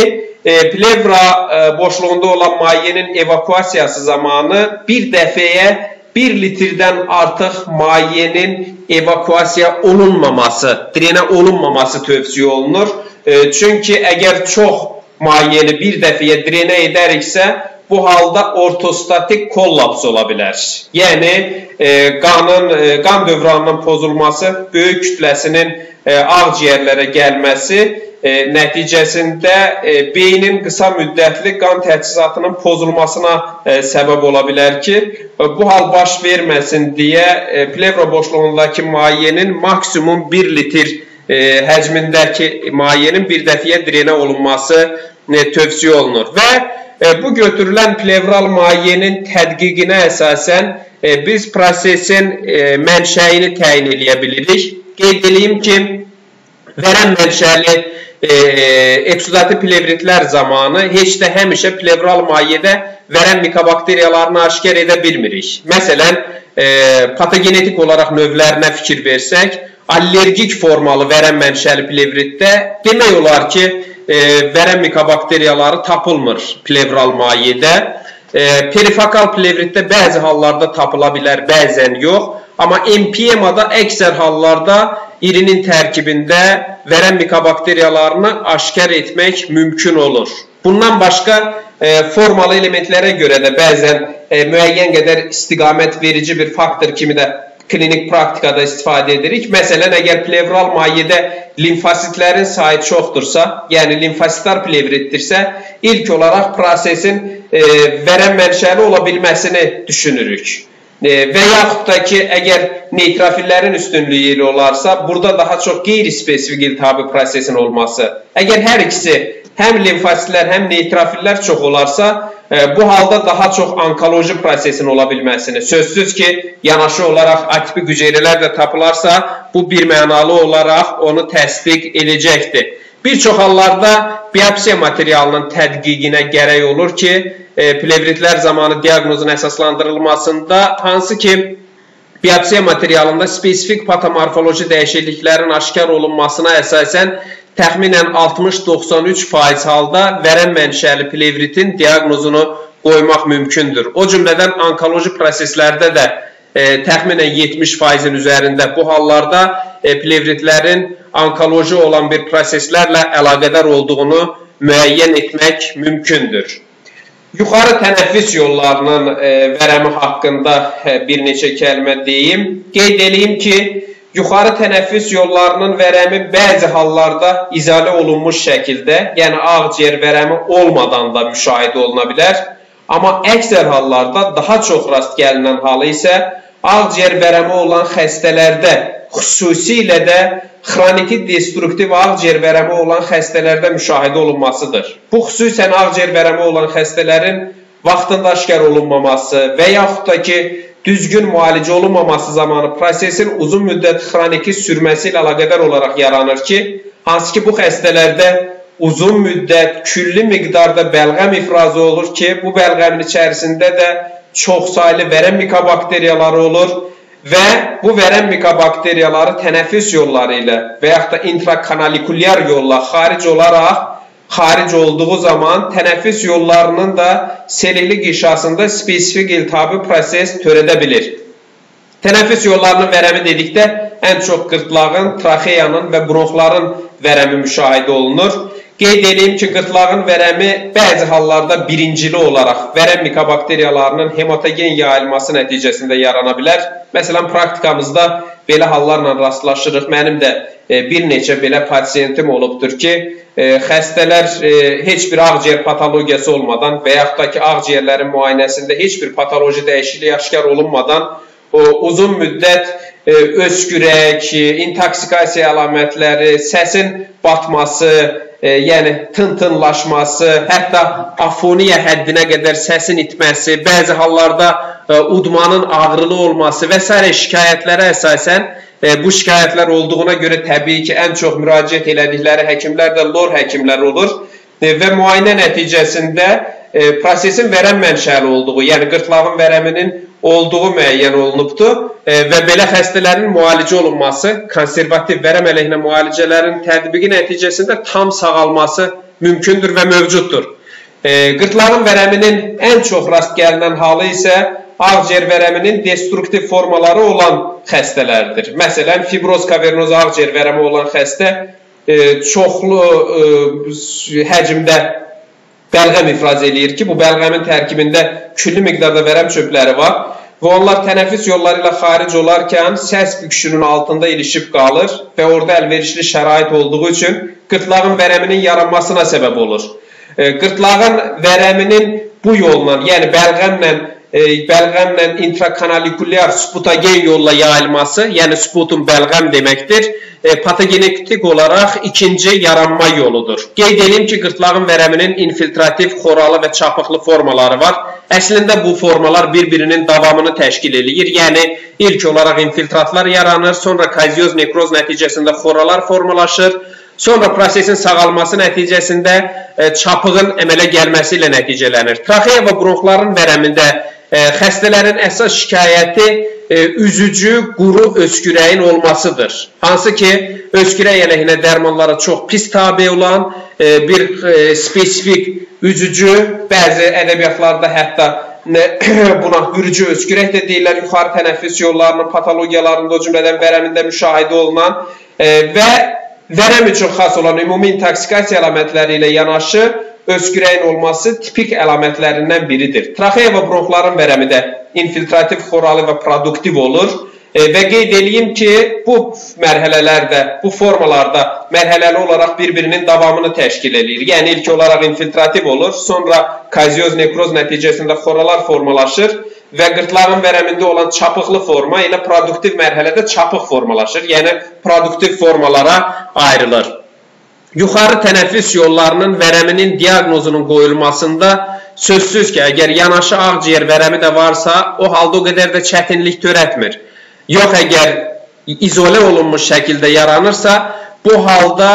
Speaker 1: plevra boşluğunda olan mayenin evakuasiyası zamanı bir dəfəyə 1 litrdən artıq mayenin evakuasiya olunmaması, drenə olunmaması tövsiyə olunur. Çünki əgər çox mayeni bir dəfəyə drenə edəriksə, bu halda ortostatik kollaps ola bilər. Yəni, qan dövranının pozulması, böyük kütləsinin ağciyərlərə gəlməsi nəticəsində beynin qısa müddətli qan təchizatının pozulmasına səbəb ola bilər ki, bu hal baş verməsin deyə plevra boşluğundakı mayenin maksimum 1 litr həcmindəki mayenin bir dəfəyə drenə olunması tövsiyə olunur. Və bu götürülən plevral mayenin tədqiqinə əsasən biz prosesin mənşəyini təyin edə bilirik. Qeyd edeyim ki, vərəm mənşəli eksudativ plevritlər zamanı heç də həmişə plevral mayedə vərəm mikobakteriyalarını aşkar edə bilmirik. Məsələn, patogenetik olaraq növlərinə fikir versək, allergik formalı vərəm mənşəli plevritdə demək olar ki, vərəm mikobakteriyaları tapılmır plevral mayedə. Perifokal plevritdə bəzi hallarda tapıla bilər, bəzən yox. Amma empiyemada əksər hallarda irinin tərkibində vərəm mikobakteriyalarını aşkar etmək mümkün olur. Bundan başqa formalı elementlərə görə də bəzən müəyyən qədər istiqamət verici bir faktor kimi də klinik praktikada istifadə edirik. Məsələn, əgər plevral mayedə limfositlərin sayı çoxdursa, yəni limfositlər plevritdirsə, ilk olaraq prosesin vərəm mənşəli ola bilməsini düşünürük. Və yaxud da ki, əgər neytrofillərin üstünlüyü ilə olarsa, burada daha çox qeyri-spesifik iltihabi prosesin olması. Əgər hər ikisi, həm limfositlər, həm neytrofillər çox olarsa, bu halda daha çox onkoloji prosesin ola bilməsini, sözsüz ki, yanaşı olaraq atipik hüceyrələr də tapılarsa, bu bir mənalı olaraq onu təsdiq edəcəkdir. Bir çox hallarda biopsiya materialının tədqiqinə gərək olur ki, plevritlər zamanı diaqnozun əsaslandırılmasında, hansı ki, biopsiya materialında spesifik patomorfoloji dəyişikliklərin aşkar olunmasına əsasən təxminən 60-93% halda vərəm mənşəli plevritin diaqnozunu qoymaq mümkündür. O cümlədən onkoloji proseslərdə də təxminən 70%-in üzərində bu hallarda plevritlərin onkoloji olan bir proseslərlə əlaqədar olduğunu müəyyən etmək mümkündür. Yuxarı tənəffüs yollarının vərəmi haqqında bir neçə kəlmə deyim. Qeyd edeyim ki, yuxarı tənəffüs yollarının vərəmi bəzi hallarda izolə olunmuş şəkildə, yəni ağciyər vərəmi olmadan da müşahidə oluna bilər. Amma əksər hallarda daha çox rast gəlinən halı isə ağciyər vərəmi olan xəstələrdə, xüsusilə də xroniki destruktiv ağciyər vərəmi olan xəstələrdə müşahidə olunmasıdır. Bu, xüsusən ağciyər vərəmi olan xəstələrin vaxtında aşkar olunmaması və yaxud da ki, düzgün müalicə olunmaması zamanı prosesin uzun müddət xroniki sürməsi ilə əlaqədar olaraq yaranır ki, hansı ki, bu xəstələrdə uzun müddət külli miqdarda bəlğəm ifrazı olur ki, bu bəlğəmin içərisində də çoxsaylı vərəm mikobakteriyaları olur və bu vərəm mikobakteriyaları tənəffüs yolları ilə və yaxud da intrakanalikulyar yolla xaric olduğu zaman tənəffüs yollarının da selili qişasında spesifik iltihabi proses törədə bilir. Tənəffüs yollarının vərəmi dedikdə ən çox qırtlağın, traxeyanın və bronxların vərəmi müşahidə olunur. Qeyd edeyim ki, qırtlağın vərəmi bəzi hallarda birincili olaraq vərəm mikobakteriyalarının hematogen yayılması nəticəsində yarana bilər. Məsələn, praktikamızda belə hallarla rastlaşırıq. Mənim də bir neçə belə pasiyentim olubdur ki, xəstələr heç bir ağciyər patologiyası olmadan və yaxud da ki, ağciyərlərin müayinəsində heç bir patoloji dəyişiklik aşkar olunmadan uzun müddət öskürək, intoksikasiya əlamətləri, səsin batması, yəni tın-tınlaşması, hətta afoniya həddinə qədər səsin itməsi, bəzi hallarda udmanın ağrılı olması və s. şikayətlərə əsasən bu şikayətlər olduğuna görə təbii ki, ən çox müraciət elədikləri həkimlər də lor həkimlər olur və müayinə nəticəsində prosesin vərəm mənşəli olduğu, yəni qırtlağın vərəminin olduğu müəyyən olunubdur və belə xəstələrin müalicə olunması, konservativ vərəm əleyhinə müalicələrin tətbiqi nəticəsində tam sağalması mümkündür və mövcuddur. Qırtlağın vərəminin ən çox rast gəlinən halı isə ağciyər vərəminin destruktiv formaları olan xəstələrdir. Məsələn, fibroz kavernoz ağciyər vərəmi olan xəstə çoxlu həcmdə bəlğəm ifraz eləyir ki, bu bəlğəmin tərkibində külli miqdarda vərəm çöpləri var və onlar tənəffüs yolları ilə xaric olarkən səs büküşünün altında ilişib qalır və orada əlverişli şərait olduğu üçün qırtlağın vərəminin yaranmasına səbəb olur. Qırtlağın vərəminin bu yolla, yəni bəlğəmlə intrakanalikulyar sputagen yolla yayılması, yəni sputum bəlğəm deməkdir, patogenetik olaraq ikinci yaranma yoludur. Qeyd edeyim ki, qırtlağın vərəminin infiltrativ, xoralı və çapıqlı formaları var. Əslində bu formalar bir-birinin davamını təşkil edir. Yəni, ilk olaraq infiltratlar yaranır, sonra kazioz nekroz nəticəsində xoralar formalaşır, sonra prosesin sağalması nəticəsində çapığın əmələ gəlməsi ilə nəticələnir. Traxeya və bronxların vərəmində xəstələrin əsas şikayəti üzücü, quru öskürəyin olmasıdır. Hansı ki, öskürək əleyhinə dərmanlara çox pis tabi olan bir spesifik üzücü, bəzi ədəbiyyatlarda hətta buna hürücü öskürək də deyirlər, yuxarı tənəffüs yollarının patologiyalarında, o cümlədən vərəmində müşahidə olunan və vərəm üçün xas olan ümumi intoksikasiya əlamətləri ilə yanaşı öskürəyin olması tipik əlamətlərindən biridir. Traxeya və bronxların vərəmi də infiltrativ, xoralı və produktiv olur Və qeyd edeyim ki, bu mərhələlərdə, bu formalarda mərhələli olaraq bir-birinin davamını təşkil edir. Yəni, ilk olaraq infiltrativ olur, sonra kazioz nekroz nəticəsində xoralar formalaşır və qırtlağın vərəmində olan çapıqlı forma ilə produktiv mərhələdə çapıq formalaşır. Yəni, produktiv formalara ayrılır. Yuxarı tənəffüs yollarının vərəminin diaqnozunun qoyulmasında sözsüz ki, əgər yanaşı ağciyər vərəmi də varsa, o halda o qədər də çətinlik törətmir. Yox, əgər izolə olunmuş şəkildə yaranırsa, bu halda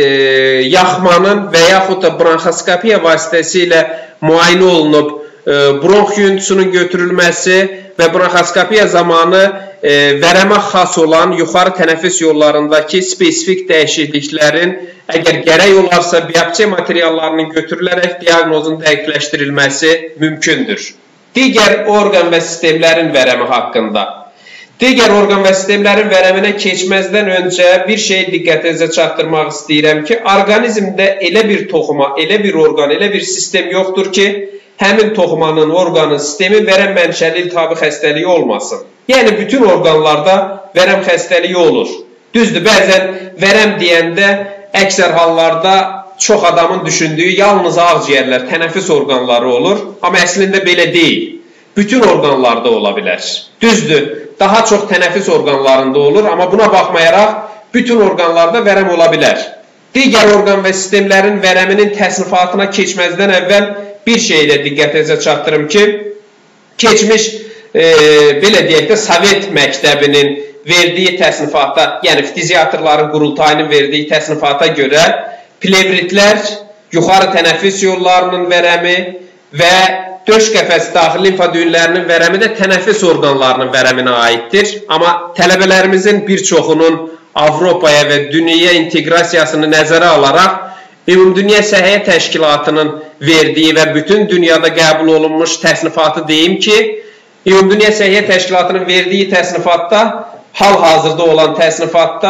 Speaker 1: yaxmanın və yaxud da bronxoskopiya vasitəsilə müayinə olunub bronx yuyuntusunun götürülməsi və bronxoskopiya zamanı vərəmə xas olan yuxarı tənəffüs yollarındakı spesifik dəyişikliklərin əgər gərək olarsa biopsiya materiallarının götürülərək diaqnozun dəqiqləşdirilməsi mümkündür. Digər orqan və sistemlərin vərəmi haqqında. Digər orqan və sistemlərin vərəminə keçməzdən öncə bir şeyi diqqətinizə çatdırmaq istəyirəm ki, orqanizmdə elə bir toxuma, elə bir orqan, elə bir sistem yoxdur ki, həmin toxumanın, orqanın, sistemi vərəm mənşəli iltihabi xəstəliyi olmasın. Yəni, bütün orqanlarda vərəm xəstəliyi olur. Düzdür, bəzən vərəm deyəndə əksər hallarda çox adamın düşündüyü yalnız ağciyərlər, tənəffüs orqanları olur, amma əslində belə deyil. Bütün orqanlarda ola bilər. Düzdür, daha çox tənəffüs orqanlarında olur, amma buna baxmayaraq bütün orqanlarda vərəm ola bilər. Digər orqan və sistemlərin vərəminin təsnifatına keçməzdən əvvəl bir şeyi də diqqətinizə çatdırım ki, keçmiş, belə deyək də, Sovet məktəbinin verdiyi təsnifata, yəni ftiziatrların qurultayının verdiyi təsnifata görə plevritlər, yuxarı tənəffüs yollarının vərəmi və döş qəfəsi daxil limfa düyünlərinin vərəmi də tənəffüs orqanlarının vərəminə aiddir. Amma tələbələrimizin bir çoxunun Avropaya və dünyaya inteqrasiyasını nəzərə alaraq Ümumdünya Səhiyyə Təşkilatının verdiyi və bütün dünyada qəbul olunmuş təsnifatı deyim ki, Ümumdünya Səhiyyə Təşkilatının verdiyi təsnifatda, hal-hazırda olan təsnifatda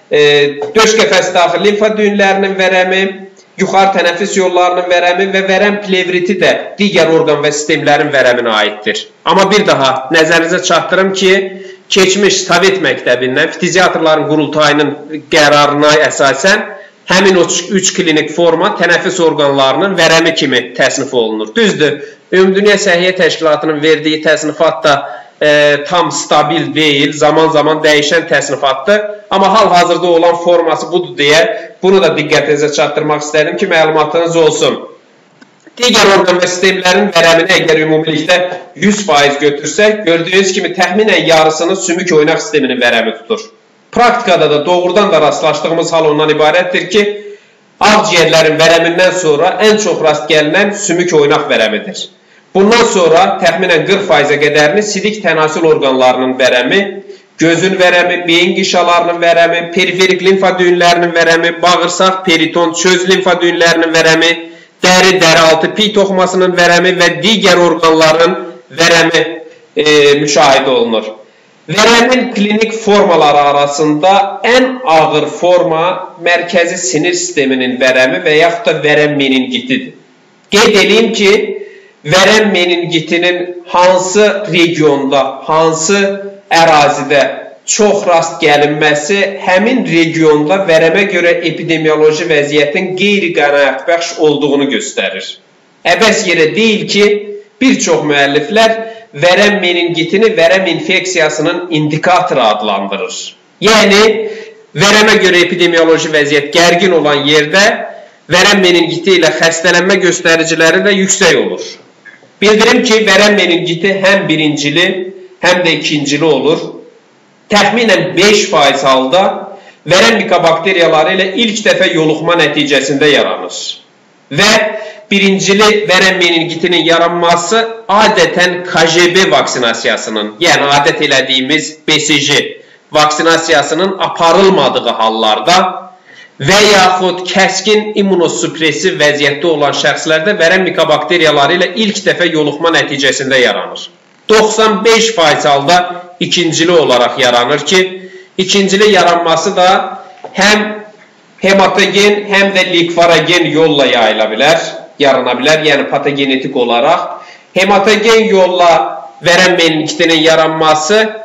Speaker 1: döş qəfəsi daxil limfa düyünlərinin vərəmi, yuxarı tənəffüs yollarının vərəmi və vərəm plevriti də digər orqan və sistemlərin vərəminə aiddir. Amma bir daha nəzərinizə çatdırım ki, keçmiş Sovet məktəbindən ftiziatrların qurultayının qərarına əsasən həmin o 3 klinik forma tənəffüs orqanlarının vərəmi kimi təsnif olunur. Düzdür, Ümumdünya Səhiyyə Təşkilatının verdiyi təsnifat da tam stabil deyil, zaman-zaman dəyişən təsnifatdır. Amma hal-hazırda olan forması budur deyə bunu da diqqətinizə çatdırmaq istədim ki, məlumatınız olsun. Digər orqan və sistemlərin vərəmini əgər ümumilikdə 100% götürsək, gördüyünüz kimi təxminən yarısını sümük oynaq sisteminin vərəmi tutur. Praktikada da doğrudan da rastlaşdığımız hal ondan ibarətdir ki, ağciyərlərin vərəmindən sonra ən çox rast gəlinən sümük oynaq vərəmidir. Bundan sonra təxminən 40%-ə qədərini sidik tənasül orqanlarının vərəmi, gözün vərəmi, beyin qişalarının vərəmi, periferik limfa düyünlərinin vərəmi, bağırsaq, periton, çöz limfa düyünlərinin vərəmi, dəri-altı piy toxumasının vərəmi və digər orqanların vərəmi müşahidə olunur. Vərəmin klinik formaları arasında ən ağır forma mərkəzi sinir sisteminin vərəmi və yaxud da vərəm meningitidir. Qeyd edeyim ki, vərəm meningitinin hansı regionda, hansı ərazidə çox rast gəlinməsi həmin regionda vərəmə görə epidemioloji vəziyyətin qeyri-qənaətbəxş olduğunu göstərir. Əbəs yerə deyil ki, bir çox müəlliflər vərəm meningitini vərəm infeksiyasının indikatoru adlandırır. Yəni, vərəmə görə epidemioloji vəziyyət gərgin olan yerdə vərəm meningiti ilə xəstələnmə göstəriciləri də yüksək olur. Bildirim ki, vərəm meningiti həm birincili, həm də ikincili olur. Təxminən 5% halda vərəm mikobakteriyaları ilə ilk dəfə yoluxma nəticəsində yaranır. Və birincili vərəm meningitinin yaranması adətən KJB vaksinasiyasının, yəni adət elədiyimiz BCG vaksinasiyasının aparılmadığı hallarda və yaxud kəskin immunosupressiv vəziyyətdə olan şəxslərdə vərəm mikobakteriyaları ilə ilk dəfə yoluxma nəticəsində yaranır. 95% halda ikincili olaraq yaranır ki, ikincili yaranması da həm hematogen, həm də likfarogen yolla yarana bilər, yəni patogenetik olaraq. Hematogen yolla vərəm meningitinin yaranması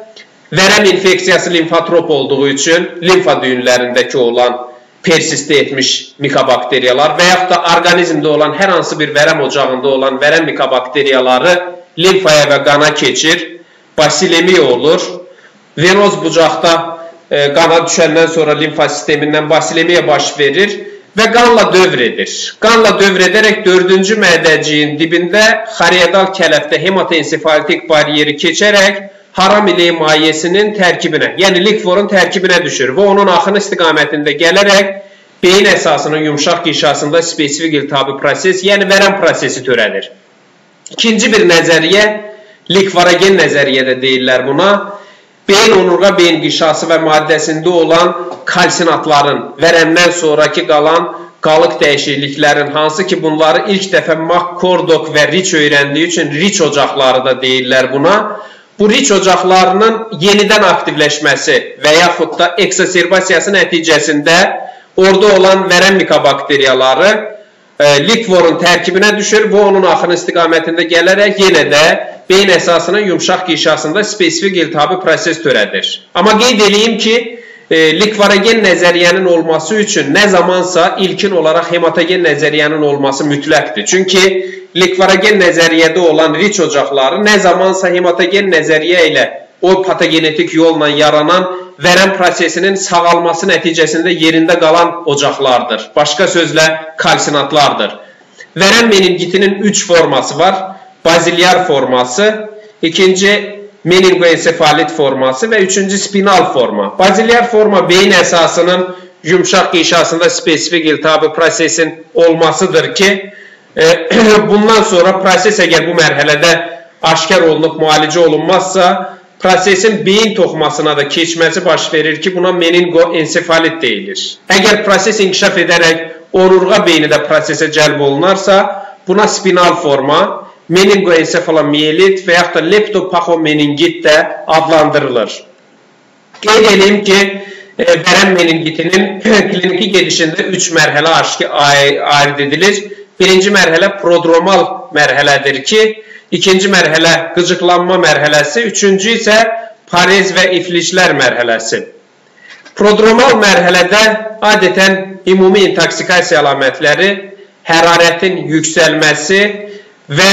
Speaker 1: Vərəm infeksiyası limfatrop olduğu üçün limfa düyünlərindəki olan persistə etmiş mikobakteriyalar və yaxud da orqanizmdə olan hər hansı bir vərəm ocağında olan vərəm mikobakteriyaları limfaya və qana keçir, basilemiya olur. Venoz bucaqda qana düşəndən sonra limfa sistemindən basilemiya baş verir və qanla dövr edir. Qanla dövr edərək 4-cü mədəciyin dibində xariidal kələfdə hematoensefalitik bariyeri keçərək haram iliyi mayyesinin tərkibinə, yəni likvorun tərkibinə düşür və onun axını istiqamətində gələrək beyin əsasının yumşaq qişasında spesifik iltihabi proses, yəni vərəm prosesi törədir. İkinci bir nəzəriyyə, likvorogen nəzəriyyədə deyirlər buna. Beyin onurğa beyin qişası və maddəsində olan kalsinatların vərəmdən sonraki qalan qalıq dəyişikliklərin, hansı ki bunları ilk dəfə McCordock və Rich öyrəndiyi üçün Rich ocaqları da deyirlər buna. Bu Rich ocaqlarının yenidən aktivləşməsi və yaxud da eksaserbasiyası nəticəsində orada olan vərəm mikobakteriyaları likvorun tərkibinə düşür və onun axını istiqamətində gələrək yenə də beyin əsasının yumşaq qişasında spesifik iltihabi proses törədir. Amma qeyd edeyim ki, likvorogen nəzəriyyənin olması üçün nə zamansa ilkin olaraq hematogen nəzəriyyənin olması mütləqdir. Çünki likvorogen nəzəriyyədə olan Rich ocaqları nə zamansa hematogen nəzəriyyə ilə o patogenetik yolla yaranan vərəm prosesinin sağalması nəticəsində yerində qalan ocaqlardır. Başqa sözlə kalsinatlardır. Vərəm meningitinin 3 forması var. Bazilyar forması, ikinci meningoensefalit forması və üçüncü spinal forma. Bazilyar forma beyin əsasının yumşaq qişasında spesifik iltihabi prosesin olmasıdır ki, bundan sonra proses əgər bu mərhələdə aşkar olunub, müalicə olunmazsa, prosesin beyin toxumasına da keçməsi baş verir ki, buna meningoensefalit deyilir. Əgər proses inkişaf edərək onurğa beyni də prosesə cəlb olunarsa, buna spinal forma, meningoensefalomiyelit və yaxud da leptopaxomeningit də adlandırılır. Qeyd edeyim ki, vərəm meningitinin kliniki gedişində 3 mərhələ ayrı edilir. Birinci mərhələ prodromal mərhələdir ki, ikinci mərhələ qıcıqlanma mərhələsi, üçüncü isə parez və ifliclər mərhələsi. Prodromal mərhələdə adətən ümumi intoksikasiya əlamətləri, hərarətin yüksəlməsi və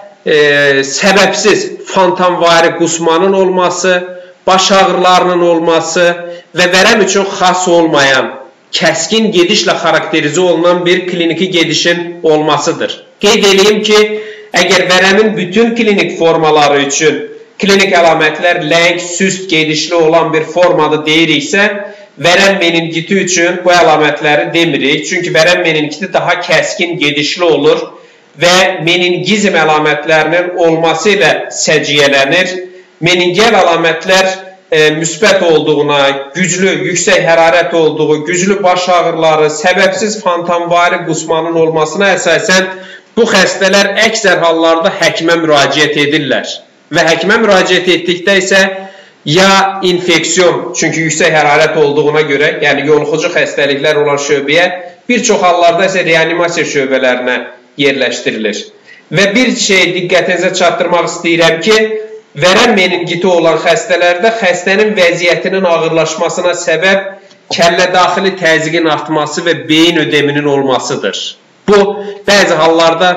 Speaker 1: səbəbsiz fantomvari qusmanın olması, baş ağrılarının olması və vərəm üçün xas olmayan, kəskin gedişlə xarakterizə olunan bir kliniki gedişin olmasıdır. Qeyd edeyim ki, əgər vərəmin bütün klinik formaları üçün klinik əlamətlər ləng, süst gedişli olan bir formada deyiriksə, vərəm meningiti üçün bu əlamətləri demirik. Çünki vərəm meningiti daha kəskin gedişli olur və meningizm əlamətlərinin olması ilə səciyyələnir. Meningiyal əlamətlər müsbət olduğuna, güclü, yüksək hərarət olduğu, güclü baş ağrıları, səbəbsiz fantomvari qusmanın olmasına əsasən bu xəstələr əksər hallarda həkimə müraciət edirlər. Və həkimə müraciət etdikdə isə ya infeksiyon, çünki yüksək hərarət olduğuna görə, yəni yoluxucu xəstəliklər olan şöbəyə, bir çox hallarda isə reanimasiya şöbələrinə yerləşdirilir. Və bir şey diqqətinizə çatdırmaq istəyirəm ki, vərəm meningiti olan xəstələrdə xəstənin vəziyyətinin ağırlaşmasına səbəb kəllə daxili təzyiqin artması və beyin ödeminin olmasıdır. Bu, bəzi hallarda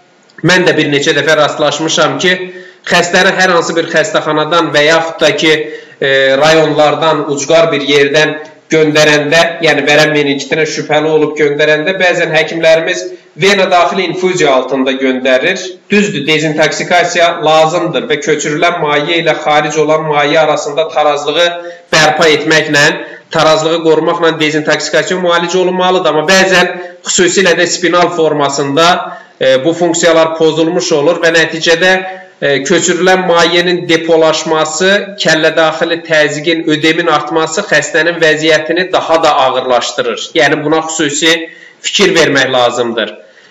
Speaker 1: mən də bir neçə dəfə rastlaşmışam ki, xəstəni hər hansı bir xəstəxanadan və yaxud da ki, rayonlardan, ucqar bir yerdən göndərəndə, yəni vərəm meningitinə şübhəli olub göndərəndə, bəzən həkimlərimiz vena daxili infuziya altında göndərir. Düzdür, dezintoksikasiya lazımdır və köçürülən maye ilə xaric olan maye arasında tarazlığı bərpa etməklə, tarazlığı qorumaqla dezintoksikasiya müalicə olunmalıdır. Amma bəzən xüsusilə də spinal formasında bu funksiyalar pozulmuş olur və nəticədə köçürülən mayenin depolaşması, kəllə daxili təzyiqin, ödemin artması xəstənin vəziyyətini daha da ağırlaşdırır. Yəni buna xüsusi fikir vermək lazımdır.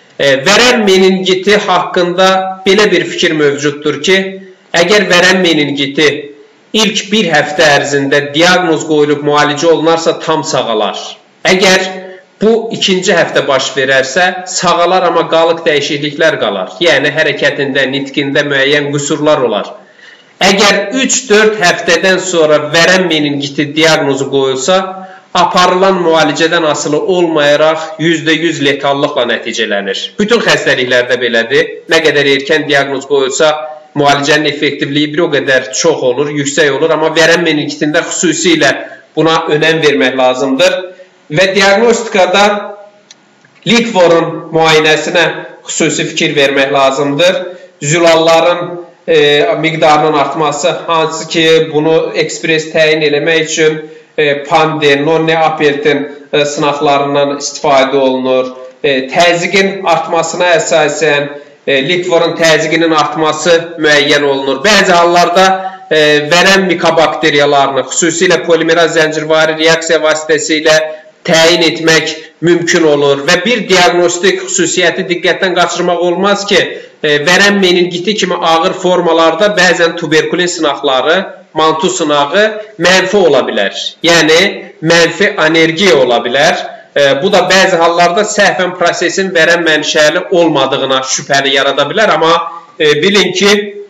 Speaker 1: Vərəm meningiti haqqında belə bir fikir mövcuddur ki, əgər vərəm meningiti ilk bir həftə ərzində diaqnoz qoyulub müalicə olunarsa tam sağalar. Əgər bu ikinci həftə baş verərsə, sağalar amma qalıq dəyişikliklər qalar. Yəni hərəkətində, nitqində müəyyən qüsurlar olar. Əgər 3-4 həftədən sonra vərəm meningiti diaqnozu qoyulsa, aparılan müalicədən asılı olmayaraq %100 letallıqla nəticələnir. Bütün xəstəliklərdə belədir. Nə qədər erkən diaqnoz qoyulsa, müalicənin effektivliyi bir o qədər çox olur, yüksək olur. Amma vərəm meningitində xüsusilə buna önəm vermək lazımdır. Və diaqnostikada likvorun müayinəsinə xüsusi fikir vermək lazımdır. Zülalların miqdarının artması, hansı ki bunu ekspres təyin eləmək üçün Panden, Nonne-Apeltin sınaqlarından istifadə olunur. Təzyiqin artmasına əsasən likvorun təzyiqinin artması müəyyən olunur. Bəzi hallarda vərəm mikobakteriyalarını, xüsusilə polimeraz zəncirvari reaksiya vasitəsilə təyin etmək mümkün olur və bir diaqnostik xüsusiyyəti diqqətdən qaçırmaq olmaz ki, vərəm meningiti kimi ağır formalarda bəzən tuberkulin sınaqları, mantu sınağı mənfi ola bilər. Yəni, mənfi anergiya ola bilər. Bu da bəzi hallarda səhvən prosesin vərəm mənşəli olmadığına şübhəni yarada bilər. Amma bilin ki,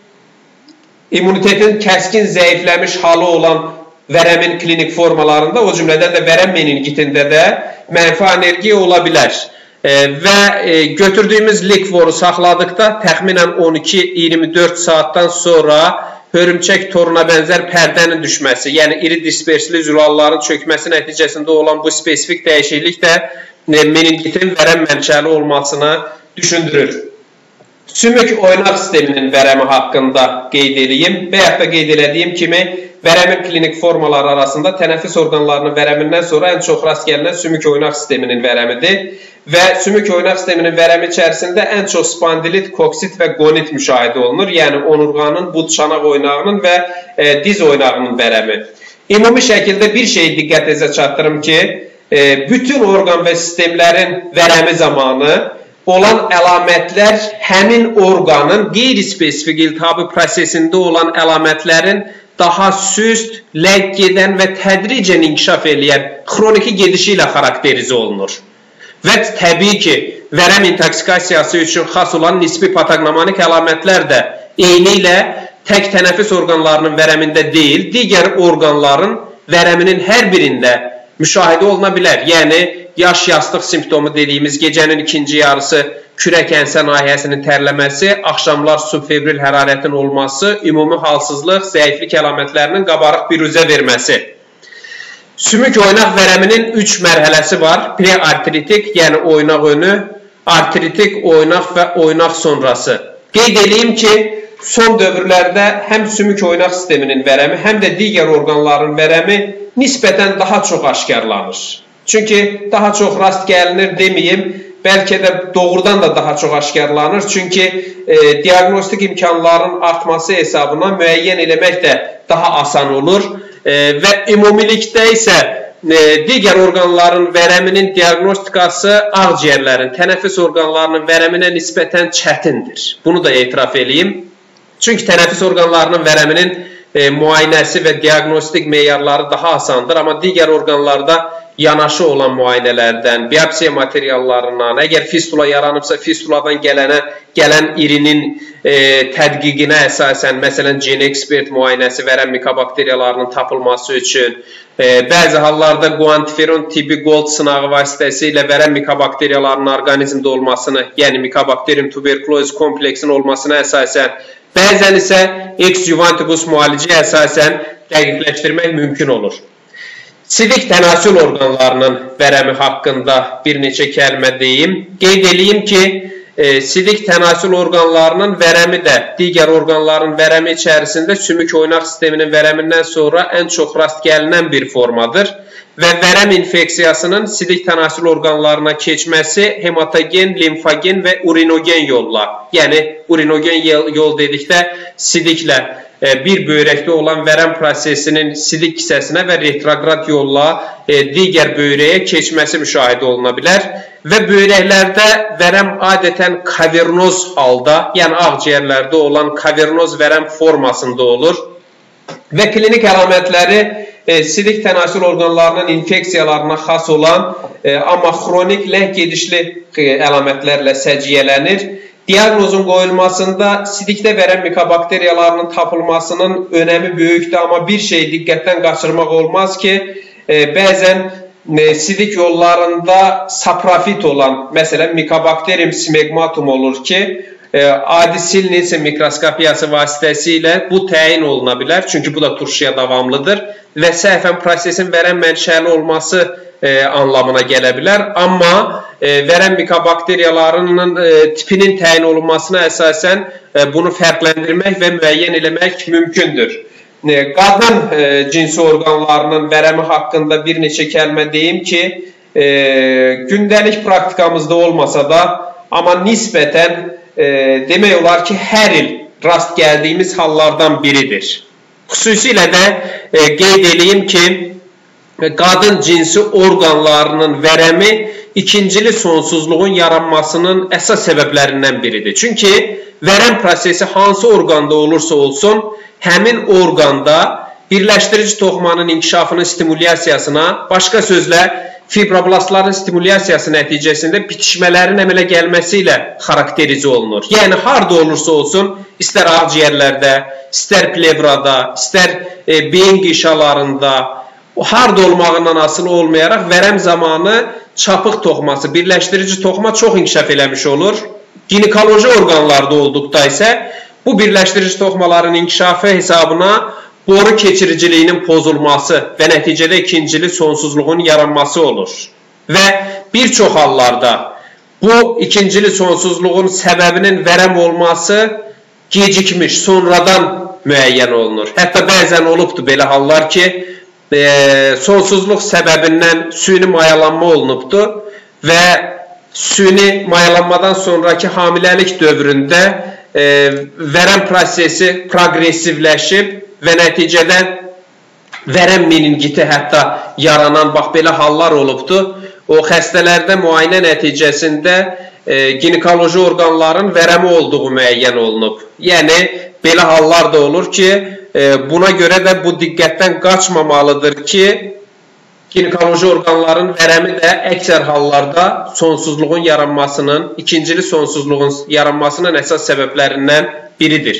Speaker 1: immunitetin kəskin zəifləmiş halı olan vərəmin klinik formalarında, o cümlədən də vərəm meningitində də mənfi anergiya ola bilər. Və götürdüyümüz likvoru saxladıqda təxminən 12-24 saatdan sonra hörümçək toruna bənzər pərdənin düşməsi, yəni iri dispersli zülalların çökməsi nəticəsində olan bu spesifik dəyişiklik də meningitin vərəm mənşəli olmasını düşündürür. Sümük oynaq sisteminin vərəmi haqqında qeyd edeyim və yaxud da qeyd elədiyim kimi vərəmin klinik formaları arasında tənəffüs orqanlarının vərəmindən sonra ən çox rast gəlinən sümük oynaq sisteminin vərəmidir. Və sümük oynaq sisteminin vərəmi içərisində ən çox spondilit, koksit və qonit müşahidə olunur. Yəni onurğanın, bud çanaq oynağının və diz oynağının vərəmi. Ümumi şəkildə bir şey diqqətinizə çatdırım ki, bütün orqan və sistemlərin vərəmi zamanı olan əlamətlər həmin orqanın qeyri-spesifik iltihabı prosesində olan əlamətlərin daha süst, ləng gedən və tədricən inkişaf edən xroniki gedişi ilə xarakterizə olunur. Və təbii ki, vərəm intoksikasiyası üçün xas olan nisbi patognomanik əlamətlər də eyni ilə tək tənəffüs orqanlarının vərəmində deyil, digər orqanların vərəminin hər birində müşahidə oluna bilər. Yəni, yaş yastıq simptomu dediyimiz gecənin ikinci yarısı kürək ənsə nahiyəsinin tərləməsi, axşamlar subfebril hərarətin olması, ümumi halsızlıq, zəiflik əlamətlərinin qabarıq biruzə verməsi. Sümük oynaq vərəminin 3 mərhələsi var. Preartritik, yəni oynaq önü, artritik, oynaq və oynaq sonrası. Qeyd edeyim ki, son dövrlərdə həm sümük oynaq sisteminin vərəmi, həm də digər orqanların vərəmi nisbətən daha çox aşkarlanır. Çünki daha çox rast gəlinir deməyim, bəlkə də doğrudan da daha çox aşkarlanır. Çünki diaqnostik imkanların artması hesabına müəyyən eləmək də daha asan olur. Və ümumilikdə isə digər orqanların vərəminin diaqnostikası ağciyərlərin, tənəffüs orqanlarının vərəminə nisbətən çətindir. Bunu da etiraf edeyim. Çünki tənəffüs orqanlarının vərəminin müayinəsi və diaqnostik meyarları daha asandır. Amma digər orqanlarda yanaşı olan müayinələrdən, biopsiya materiallarından, əgər fistula yaranıbsa, fistuladan gələn irinin tədqiqinə əsasən, məsələn, geni ekspert müayinəsi vərəm mikobakteriyalarının tapılması üçün, bəzi hallarda quantiferon tipi gold sınağı vasitəsilə vərəm mikobakteriyalarının orqanizmdə olmasını, yəni mikobakterium tuberkuloz kompleksinin olmasına əsasən, bəzən isə ex juvantibus müalicəyə əsasən dəqiqləşdirmək mümkün olur. Sidik tənasül orqanlarının vərəmi haqqında bir neçə kəlmə deyim. Qeyd edeyim ki, sidik tənasül orqanlarının vərəmi də digər orqanların vərəmi içərisində sümük oynaq sisteminin vərəmindən sonra ən çox rast gəlinən bir formadır. Və vərəm infeksiyasının sidik tənasül orqanlarına keçməsi hematogen, limfogen və urinogen yolla. Yəni, urinogen yol dedikdə sidiklə bir böyrəkdə olan vərəm prosesinin sidik kisəsinə və retrograd yolla digər böyrəyə keçməsi müşahidə oluna bilər. Və böyrəklərdə vərəm adətən kavernoz halda, yəni ağciyərlərdə olan kavernoz vərəm formasında olur. Və klinik əlamətləri sidik tənasül orqanlarının infeksiyalarına xas olan, amma xronik ləng gedişli əlamətlərlə səciyyələnir. Diaqnozun qoyulmasında sidikdə verəm mikobakteriyalarının tapılmasının önəmi böyükdür, amma bir şey diqqətdən qaçırmaq olmaz ki, bəzən sidik yollarında saprofit olan, məsələn, Mycobacterium smegmatum olur ki, adi Silnitsin mikroskopiyası vasitəsilə bu təyin oluna bilər. Çünki bu da turşuya davamlıdır və səhvən prosesin verəm mənşəli olması anlamına gələ bilər. Amma verəm mikobakteriyalarının tipinin təyin olunmasına əsasən bunu fərqləndirmək və müəyyən eləmək mümkündür. Qadın cinsi orqanlarının verəmi haqqında bir neçə kəlmə deyim ki, gündəlik praktikamızda olmasa da, amma nisbətən demək olar ki, hər il rast gəldiyimiz hallardan biridir. Xüsusilə də qeyd edeyim ki, qadın cinsi orqanlarının verəmi ikincili sonsuzluğun yaranmasının əsas səbəblərindən biridir. Çünki verəm prosesi hansı orqanda olursa olsun, həmin orqanda birləşdirici toxumanın inkişafının stimulyasiyasına, başqa sözlə fibroblastların stimulyasiyası nəticəsində bitişmələrin əmələ gəlməsi ilə xarakterize olunur. Yəni, harada olursa olsun, istər ağciyərlərdə, istər plevrada, istər beyin qişalarında, harada olmağından asılı olmayaraq verəm zamanı çapıq toxuması, birləşdirici toxuma çox inkişaf eləmiş olur. Ginekoloji orqanlarda olduqda isə bu birləşdirici toxumaların inkişafı hesabına boru keçiriciliyinin pozulması və nəticədə ikincili sonsuzluğun yaranması olur. Və bir çox hallarda bu ikincili sonsuzluğun səbəbinin verəm olması gecikmiş, sonradan müəyyən olunur. Hətta bəzən olubdur belə hallar ki, sonsuzluq səbəbindən süni mayalanma olunubdur və süni mayalanmadan sonraki hamiləlik dövründə verəm prosesi progressivləşib və nəticədə verəm meningiti hətta yaranan, bax, belə hallar olubdur. O xəstələrdə müayinə nəticəsində ginekoloji orqanların verəmi olduğu müəyyən olunub. Yəni, belə hallar da olur ki, buna görə də bu diqqətdən qaçmamalıdır ki, ginekoloji orqanların verəmi də əksər hallarda sonsuzluğun yaranmasının, ikincili sonsuzluğun yaranmasının əsas səbəblərindən biridir.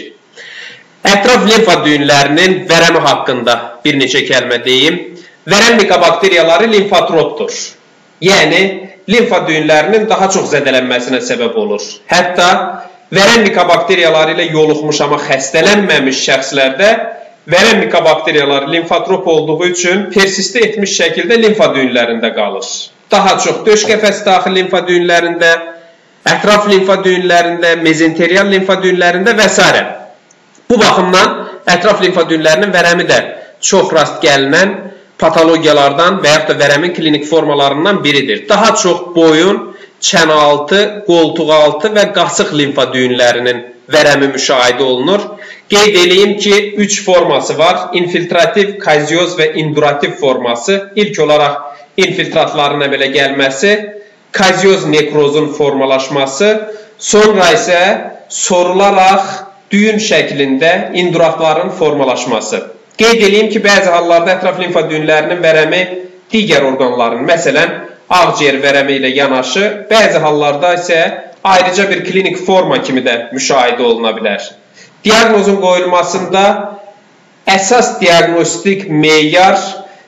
Speaker 1: Ətraf limfa düyünlərinin verəmi haqqında bir neçə kəlmə deyim. Verəm mikobakteriyaları limfatropdur. Yəni, limfa düyünlərinin daha çox zədələnməsinə səbəb olur. Hətta verəm mikobakteriyaları ilə yoluxmuş, amma xəstələnməmiş şəxslərdə verəm mikobakteriyaları limfatrop olduğu üçün persistə etmiş şəkildə limfa düyünlərində qalır. Daha çox döş qəfəsi daxil limfa düyünlərində, ətraf limfa düyünlərində, mezenterial limfa düyünlərində və s. Bu baxımdan ətraf limfa düyünlərinin verəmi də çox rast gəlinən patologiyalardan və yaxud da verəmin klinik formalarından biridir. Daha çox boyun, çənəaltı, qoltuqaltı və qasıq limfa düyünlərinin verəmi müşahidə olunur. Qeyd edeyim ki, 3 forması var. İnfiltrativ, kazioz və indurativ forması. İlk olaraq infiltratların əmələ gəlməsi, kazioz nekrozun formalaşması, sonra isə sorularaq düyün şəklində induratların formalaşması. Qeyd edeyim ki, bəzi hallarda ətraf limfa düyünlərinin verəmi digər orqanların, məsələn, ağciyər verəmi ilə yanaşı, bəzi hallarda isə ayrıca bir klinik forma kimi də müşahidə oluna bilər. Diaqnozun qoyulmasında əsas diaqnostik meyar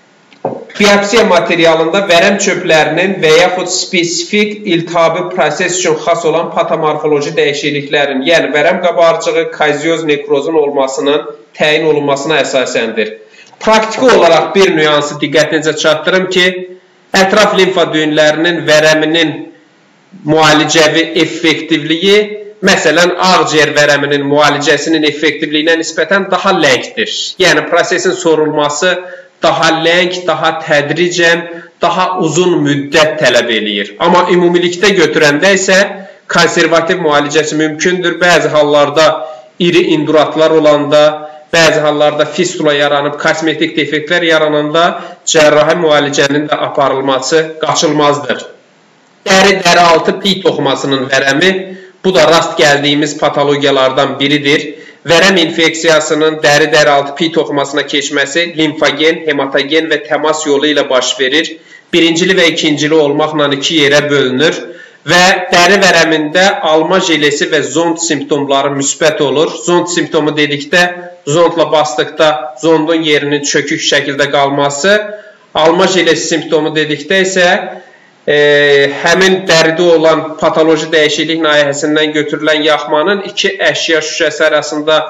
Speaker 1: biopsiya materialında verəm çöplərinin və yaxud spesifik iltihabi proses üçün xas olan patomorfoloji dəyişikliklərin, yəni verəm qabarcığı, kazioz nekrozun olmasının təyin olunmasına əsasəndir. Praktiki olaraq bir nüansı diqqətinizə çatdırım ki, ətraf limfa düyünlərinin verəminin müalicəvi effektivliyi, məsələn, ağciyər verəminin müalicəsinin effektivliyinə nisbətən daha ləngdir. Yəni, prosesin sorulması daha ləng, daha tədricən, daha uzun müddət tələb eləyir. Amma ümumilikdə götürəndə isə konservativ müalicəsi mümkündür. Bəzi hallarda iri induratlar olanda, bəzi hallarda fistula yaranıb, kosmetik defektlər yarananda cərrahi müalicənin də aparılması qaçılmazdır. Dəri-altı pi toxumasının verəmi, bu da rast gəldiyimiz patologiyalardan biridir. Verəm infeksiyasının dəri-altı pi toxumasına keçməsi limfagen, hematogen və təmas yolu ilə baş verir. Birincili və ikincili olmaqla iki yerə bölünür və dəri vərəmində alma jelesi və zond simptomları müsbət olur. Zond simptomu dedikdə, zondla basdıqda zondun yerinin çökük şəkildə qalması, alma jelesi simptomu dedikdə isə həmin dəridə olan patoloji dəyişiklik nahiyəsindən götürülən yaxmanın iki əşya şüşəsi arasında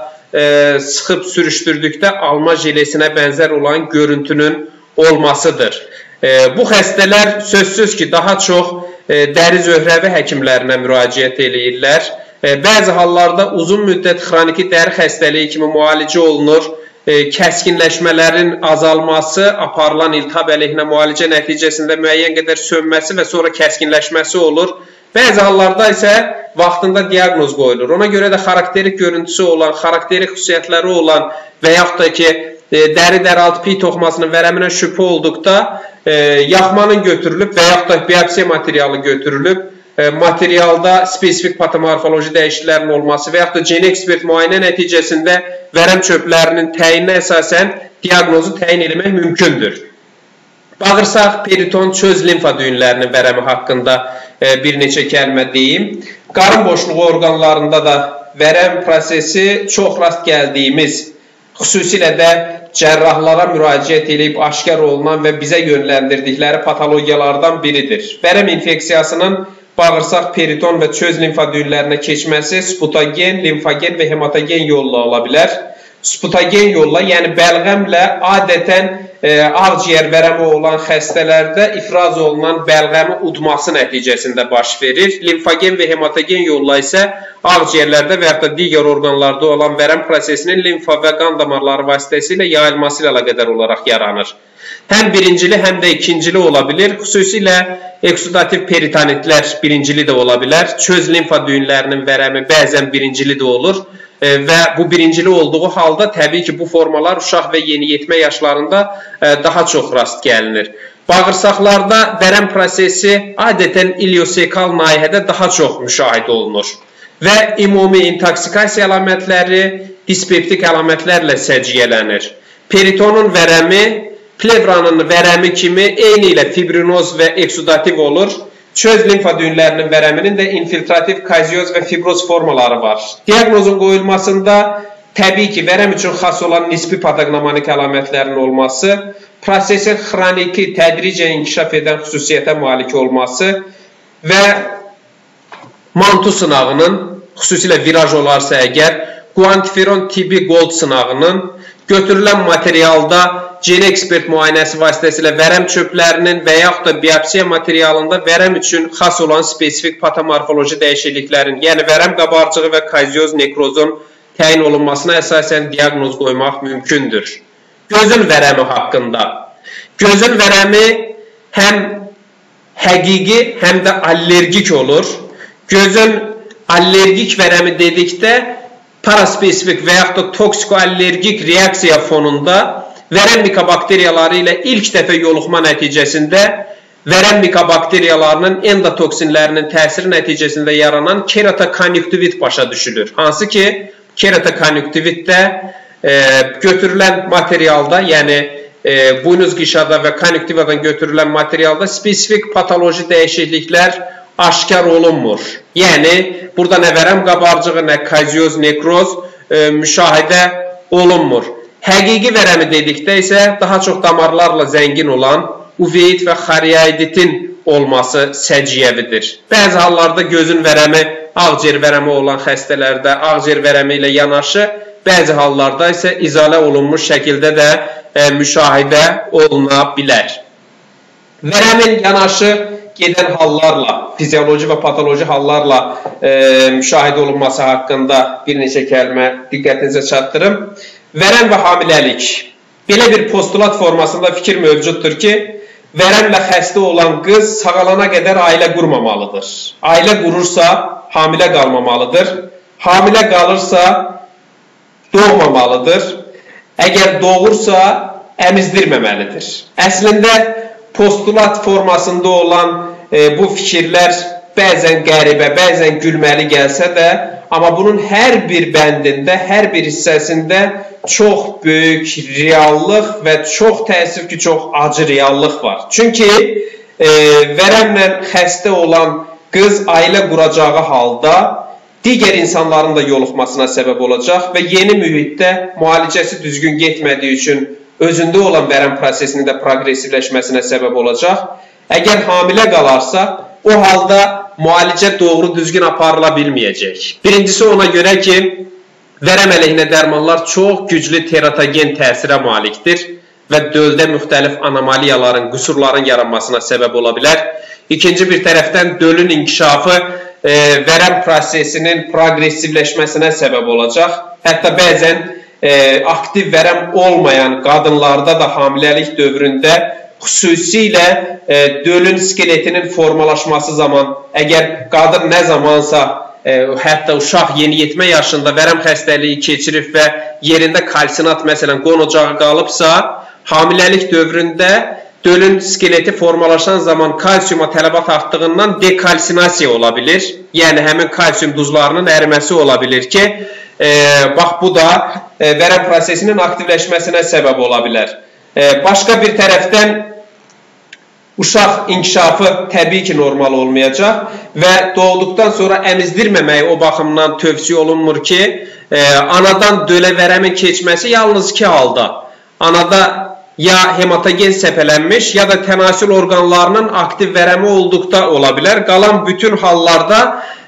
Speaker 1: sıxıb sürüşdürdükdə alma jelesinə bənzər olan görüntünün olmasıdır. Bu xəstələr sözsüz ki, daha çox dəri zöhrəvi həkimlərinə müraciət eləyirlər. Bəzi hallarda uzun müddət xroniki dəri xəstəliyi kimi müalicə olunur. Kəskinləşmələrin azalması, aparılan iltihab əleyhinə müalicə nəticəsində müəyyən qədər sönməsi və sonra kəskinləşməsi olur. Bəzi hallarda isə vaxtında diaqnoz qoyulur. Ona görə də xarakterik görüntüsü olan, xarakterik xüsusiyyətləri olan və yaxud da ki, dəri-dəraltı piy toxumasının vərəminə şübhə olduqda yaxmanın götürülüb və yaxud da biopsiya materialı götürülüb, materialda spesifik patomorfoloji dəyişikliklərin olması və yaxud da geni ekspert müayinə nəticəsində vərəm çöplərinin təyinə əsasən diaqnozu təyin etmək mümkündür. Bağırsaq, periton, çöz limfa düyünlərinin vərəmi haqqında bir neçə kəlmə deyim. Qarın boşluğu orqanlarında da vərəm prosesi çox rast gəldiyimiz, xüsusilə də cərrahlara müraciət edib aşkar olunan və bizə yönləndirdikləri patologiyalardan biridir. Vərəm infeksiyasının bağırsaq, periton və çöz limfa düyünlərinə keçməsi sputagen, limfagen və hematogen yolla ola bilər. Sputagen yolla, yəni bəlğəmlə adətən ağciyər vərəmi olan xəstələrdə ifraz olunan bəlğəmi udması nəticəsində baş verir. Limfagen və hematogen yolla isə ağciyərlərdə və ya da digər orqanlarda olan vərəm prosesinin limfa və qan damarları vasitəsilə yayılması ilə əlaqədar olaraq yaranır. Həm birincili, həm də ikincili ola bilir. Xüsusilə eksudativ peritonitlər birincili də ola bilər. Çöz limfa düyünlərinin vərəmi bəzən birincili də olur. Və bu birincili olduğu halda təbii ki, bu formalar uşaq və yeniyetmə yaşlarında daha çox rast gəlinir. Bağırsaqlarda vərəm prosesi adətən iliosekal nahiyədə daha çox müşahidə olunur. Və ümumi intoksikasiya əlamətləri dispeptik əlamətlərlə səciyyələnir. Peritonun vərəmi plevranın vərəmi kimi eyni ilə fibrinoz və eksudativ olur. Çöz limfa düyünlərinin vərəminin də infiltrativ kazioz və fibroz formaları var. Diaqnozun qoyulmasında təbii ki, vərəm üçün xas olan nisbi patognomonik əlamətlərin olması, prosesin xroniki, tədricən inkişaf edən xüsusiyyətə malik olması və mantu sınağının, xüsusilə viraj olarsa əgər, quantiferon tibi gold sınağının, götürülən materialda geni ekspert müayinəsi vasitəsilə vərəm çöplərinin və yaxud da biopsiya materialında vərəm üçün xas olan spesifik patomorfoloji dəyişikliklərin, yəni vərəm qabarcığı və kazioz nekrozun təyin olunmasına əsasən diaqnoz qoymaq mümkündür. Gözün vərəmi haqqında. Gözün vərəmi həm həqiqi, həm də allergik olur. Gözün allergik vərəmi dedikdə paraspesifik və yaxud da toksikoallergik reaksiya fonunda vərəm mikobakteriyaları ilə ilk dəfə yoluxma nəticəsində vərəm mikobakteriyalarının endotoksinlərinin təsiri nəticəsində yaranan keratokonjuktivit başa düşülür. Hansı ki, keratokonjuktivitdə götürülən materialda, yəni buynuz qişada və konjuktivadan götürülən materialda spesifik patoloji dəyişikliklər aşkar olunmur. Yəni, burada nə vərəm qabarcığı, nə kazioz, nekroz müşahidə olunmur. Həqiqi vərəmi dedikdə isə daha çox damarlarla zəngin olan uveit və xariaiditin olması səciyyəvidir. Bəzi hallarda gözün vərəmi ağciyər vərəmi olan xəstələrdə ağciyər vərəmi ilə yanaşı, bəzi hallarda isə izalə olunmuş şəkildə də müşahidə oluna bilər. Vərəmin yanaşı gedən hallarla, fizioloji və patoloji hallarla müşahidə olunması haqqında bir neçə kəlmə diqqətinizə çatdırım. Vərəm və hamiləlik. Belə bir postulat formasında fikir mövcuddur ki, vərəmlə xəstə olan qız sağalana qədər ailə qurmamalıdır. Ailə qurursa, hamilə qalmamalıdır. Hamilə qalırsa, doğmamalıdır. Əgər doğursa, əmizdirməməlidir. Əslində, postulat formasında olan bu fikirlər bəzən qəribə, bəzən gülməli gəlsə də, amma bunun hər bir bəndində, hər bir hissəsində çox böyük reallıq və çox təəssüf ki, çox acı reallıq var. Çünki vərəmlə xəstə olan qız ailə quracağı halda digər insanların da yoluxmasına səbəb olacaq və yeni mühitdə müalicəsi düzgün getmədiyi üçün özündə olan vərəm prosesinin də progressivləşməsinə səbəb olacaq. Əgər hamilə qalarsa, o halda müalicə doğru düzgün aparıla bilməyəcək. Birincisi ona görə ki, vərəm əleyhinə dərmanlar çox güclü teratogen təsirə malikdir və döldə müxtəlif anomaliyaların, qüsurların yaranmasına səbəb ola bilər. İkinci bir tərəfdən dölün inkişafı vərəm prosesinin progressivləşməsinə səbəb olacaq. Hətta bəzən aktiv vərəm olmayan qadınlarda da hamiləlik dövründə xüsusilə dölün skeletinin formalaşması zaman, əgər qadın nə zamansa hətta uşaq yeniyetmə yaşında vərəm xəstəliyi keçirib və yerində kalsinat məsələn qonacağı qalıbsa, hamiləlik dövründə dölün skeleti formalaşan zaman kalsiyuma tələbat artdığından dekalsinasiya ola bilir. Yəni həmin kalsiyum duzlarının əriməsi ola bilir ki, bax bu da vərəm prosesinin aktivləşməsinə səbəb ola bilər. Başqa bir tərəfdən uşaq inkişafı təbii ki normal olmayacaq və doğduqdan sonra əmizdirməməyi o baxımdan tövsiyə olunmur ki, anadan dölə vərəmin keçməsi yalnız iki halda. Anada ya hematogen səpələnmiş, ya da tənasül orqanlarının aktiv vərəmi olduqda ola bilər. Qalan bütün hallarda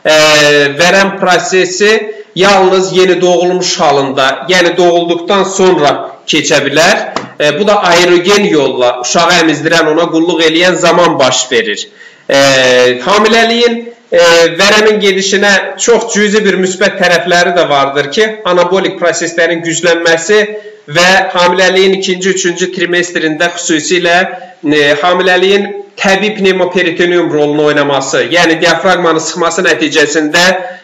Speaker 1: vərəm prosesi yalnız yeni doğulmuş halında, yəni doğulduqdan sonra keçə bilər. Bu da aerogen yolla uşağı əmizdirən, ona qulluq eləyən zaman baş verir. Hamiləliyin vərəmin gedişinə çox cüzi bir müsbət tərəfləri də vardır ki, anabolik proseslərin güclənməsi və hamiləliyin 2-3-cü trimestrində xüsusilə hamiləliyin təbii pneumoperitoneum rolunu oynaması, yəni diafragmanın sıxması nəticəsində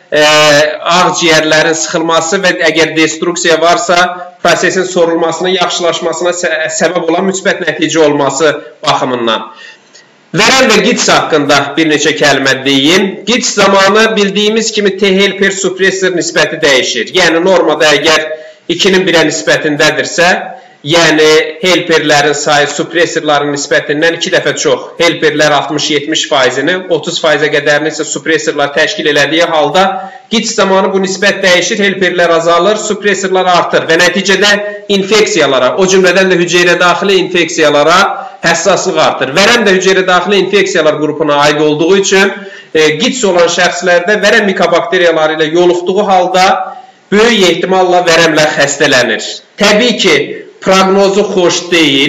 Speaker 1: ağciyərlərin sıxılması və əgər destruksiya varsa, prosesin sorulmasına, yaxşılaşmasına səbəb olan müsbət nəticə olması baxımından. Vərəm və GITS haqqında bir neçə kəlmə deyim. GITS zamanı bildiyimiz kimi T-helper suppressor nisbəti dəyişir. Yəni normada əgər 2-nin 1-ə nisbətindədirsə, yəni helperlərin sayı suppressorların nisbətindən 2 dəfə çox. Helperlər 60-70%-ni, 30%-ə qədərini isə suppressorlar təşkil elədiyi halda GITS zamanı bu nisbət dəyişir, helperlər azalır, suppressorlar artır və nəticədə infeksiyalara, o cümlədən də hüceyrə daxili infeksiyalara həssaslıq artır. Vərəm də hüceyrə daxili infeksiyalar qrupuna aid olduğu üçün GITS olan şəxslərdə vərəm mikobakteriyaları ilə yoluxduğu halda böyük ehtimalla vərəmlə xəstələnir. Təbii ki, proqnozu xoş deyil.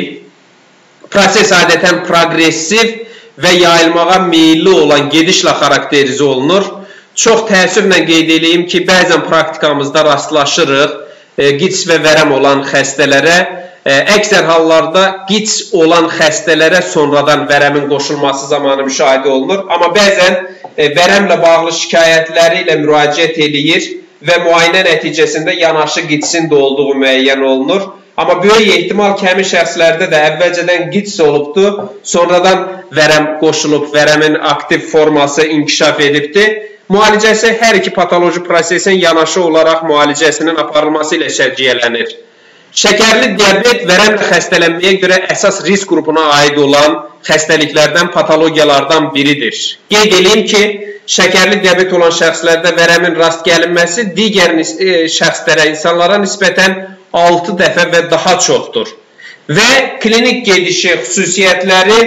Speaker 1: Proses adətən progressiv və yayılmağa meyilli olan gedişlə xarakterizə olunur. Çox təəssüflə qeyd edeyim ki, bəzən praktikamızda rastlaşırıq GITS və vərəm olan xəstələrə. Əksər hallarda GITS olan xəstələrə sonradan vərəmin qoşulması zamanı müşahidə olunur. Amma bəzən vərəmlə bağlı şikayətləri ilə müraciət edir və müayinə nəticəsində yanaşı GITS-in də olduğu müəyyən olunur. Amma böyük ehtimal ki, həmin şəxslərdə də əvvəlcədən GITS olubdur, sonradan vərəm qoşulub, vərəmin aktiv forması inkişaf edibdir. Müalicəsi hər iki patoloji prosesin yanaşı olaraq müalicəsinin aparılması ilə şərciyələnir. Şəkərli diabet vərəmlə xəstələnməyə görə əsas risk qrupuna aid olan xəstəliklərdən, patologiyalardan biridir. Qeyd edeyim ki, şəkərli diabet olan şəxslərdə vərəmin rast gəlinməsi digər şəxslərə, insanlara nisbətən 6 dəfə və daha çoxdur. Və klinik gedişi xüsusiyyətləri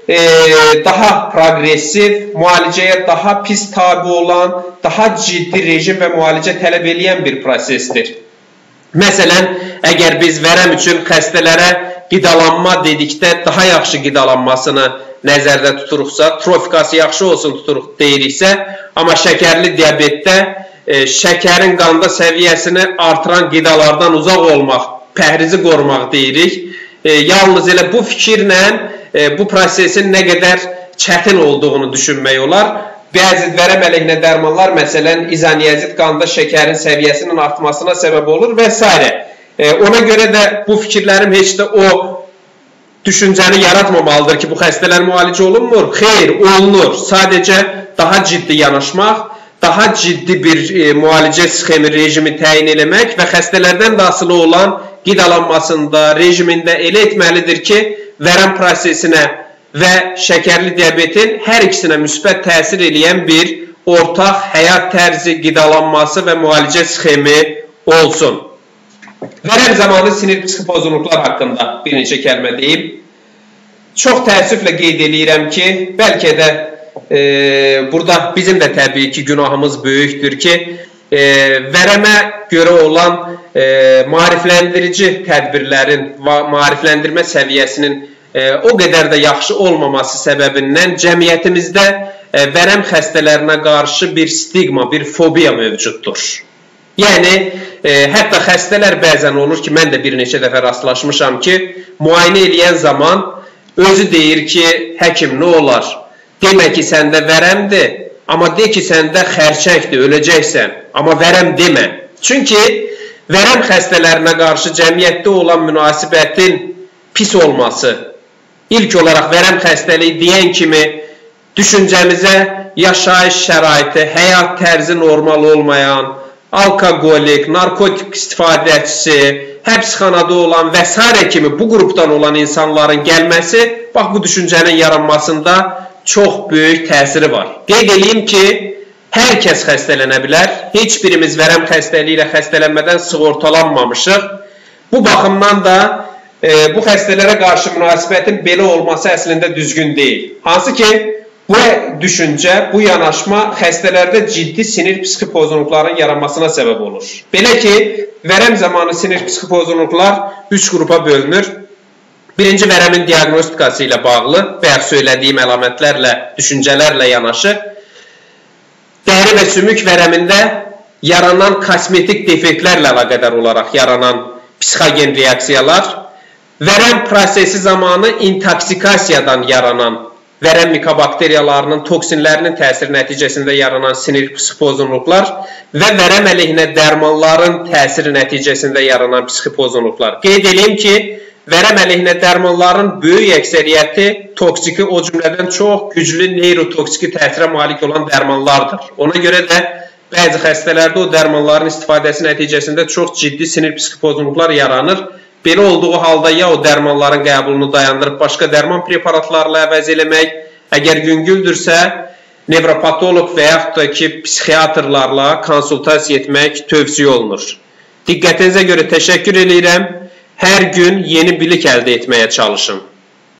Speaker 1: daha progressiv, müalicəyə daha pis tabi olan, daha ciddi rejim və müalicə tələb edən bir prosesdir. Məsələn, əgər biz vərəm üçün xəstələrə qidalanma dedikdə daha yaxşı qidalanmasını nəzərdə tuturuqsa, trofikası yaxşı olsun tuturuq deyiriksə, amma şəkərli diabetdə şəkərin qanda səviyyəsini artıran qidalardan uzaq olmaq, pəhrizi qorumaq deyirik. Yalnız elə bu fikirlə bu prosesin nə qədər çətin olduğunu düşünmək olar. Bəzi vərəm əleyhinə dərmanlar, məsələn, izoniazid qanda şəkərin səviyyəsinin artmasına səbəb olur və s. Ona görə də bu fikirlərim heç də o düşüncəni yaratmamalıdır ki, bu xəstələr müalicə olunmur. Xeyr, olunur. Sadəcə daha ciddi yanaşmaq, daha ciddi bir müalicə sxemi, rejimi təyin eləmək və xəstələrdən də asılı olan qidalanmasında, rejimində elə etməlidir ki, vərəm prosesinə və şəkərli diabetin hər ikisinə müsbət təsir edən bir ortaq həyat tərzi, qidalanması və müalicə sxemi olsun. Vərəm zamanı sinir psixi pozğunluqlar haqqında bir neçə kəlmə deyim. Çox təəssüflə qeyd edirəm ki, bəlkə də burada bizim də təbii ki günahımız böyükdür ki, vərəmə görə olan maarifləndirici tədbirlərin, maarifləndirmə səviyyəsinin o qədər də yaxşı olmaması səbəbindən cəmiyyətimizdə vərəm xəstələrinə qarşı bir stigma, bir fobiya mövcuddur. Yəni, hətta xəstələr bəzən olur ki, mən də bir neçə dəfə rastlaşmışam ki, müayinə edən zaman özü deyir ki, həkim nə olar, demə ki, səndə vərəmdir, amma de ki, səndə xərçəngdir, öləcəksən, amma vərəm demə. Çünki vərəm xəstələrinə qarşı cəmiyyətdə olan münasibətin pis olması, ilk olaraq vərəm xəstəliyi deyən kimi düşüncəmizə yaşayış şəraiti, həyat tərzi normal olmayan, alkoqolik, narkotik istifadəçisi, həbsxanada olan və s. kimi bu qrupdan olan insanların gəlməsi, bax bu düşüncənin yaranmasında çox böyük təsiri var. Qeyd edeyim ki, hər kəs xəstələnə bilər. Heç birimiz vərəm xəstəliyi ilə xəstələnmədən sığortalanmamışıq. Bu baxımdan da bu xəstələrə qarşı münasibətin belə olması əslində düzgün deyil. Hansı ki, bu düşüncə, bu yanaşma xəstələrdə ciddi sinir psixi pozğunluqların yaranmasına səbəb olur. Belə ki, vərəm zamanı sinir psixi pozğunluqlar 3 qrupa bölünür. Birinci vərəmin diaqnostikası ilə bağlı və ya söylədiyim əlamətlərlə, düşüncələrlə yanaşı. Dəri və sümük vərəmində yaranan kosmetik defektlərlə əlaqədar olaraq yaranan psixogen reaksiyalar, vərəm prosesi zamanı intoksikasiyadan yaranan vərəm mikobakteriyalarının toksinlərinin təsiri nəticəsində yaranan sinir psixi pozğunluqlar və vərəm əleyhinə dərmanların təsiri nəticəsində yaranan psixi pozğunluqlar. Qeyd edeyim ki, vərəm əleyhinə dərmanların böyük əksəriyyəti toksiki, o cümlədən çox güclü neyrotoksiki təsirə malik olan dərmanlardır. Ona görə də bəzi xəstələrdə o dərmanların istifadəsi nəticəsində çox ciddi sinir psixi pozğunluqlar yaranır. Belə olduğu halda ya o dərmanların qəbulunu dayandırıb başqa dərman preparatlarla əvəz eləmək, əgər yüngüldürsə, nevropatoloq və yaxud da ki, psixiatrlarla konsultasiya etmək tövsiyə olunur. Diqqətinizə görə təşəkkür edirəm. Hər gün yeni bilik əldə etməyə çalışın.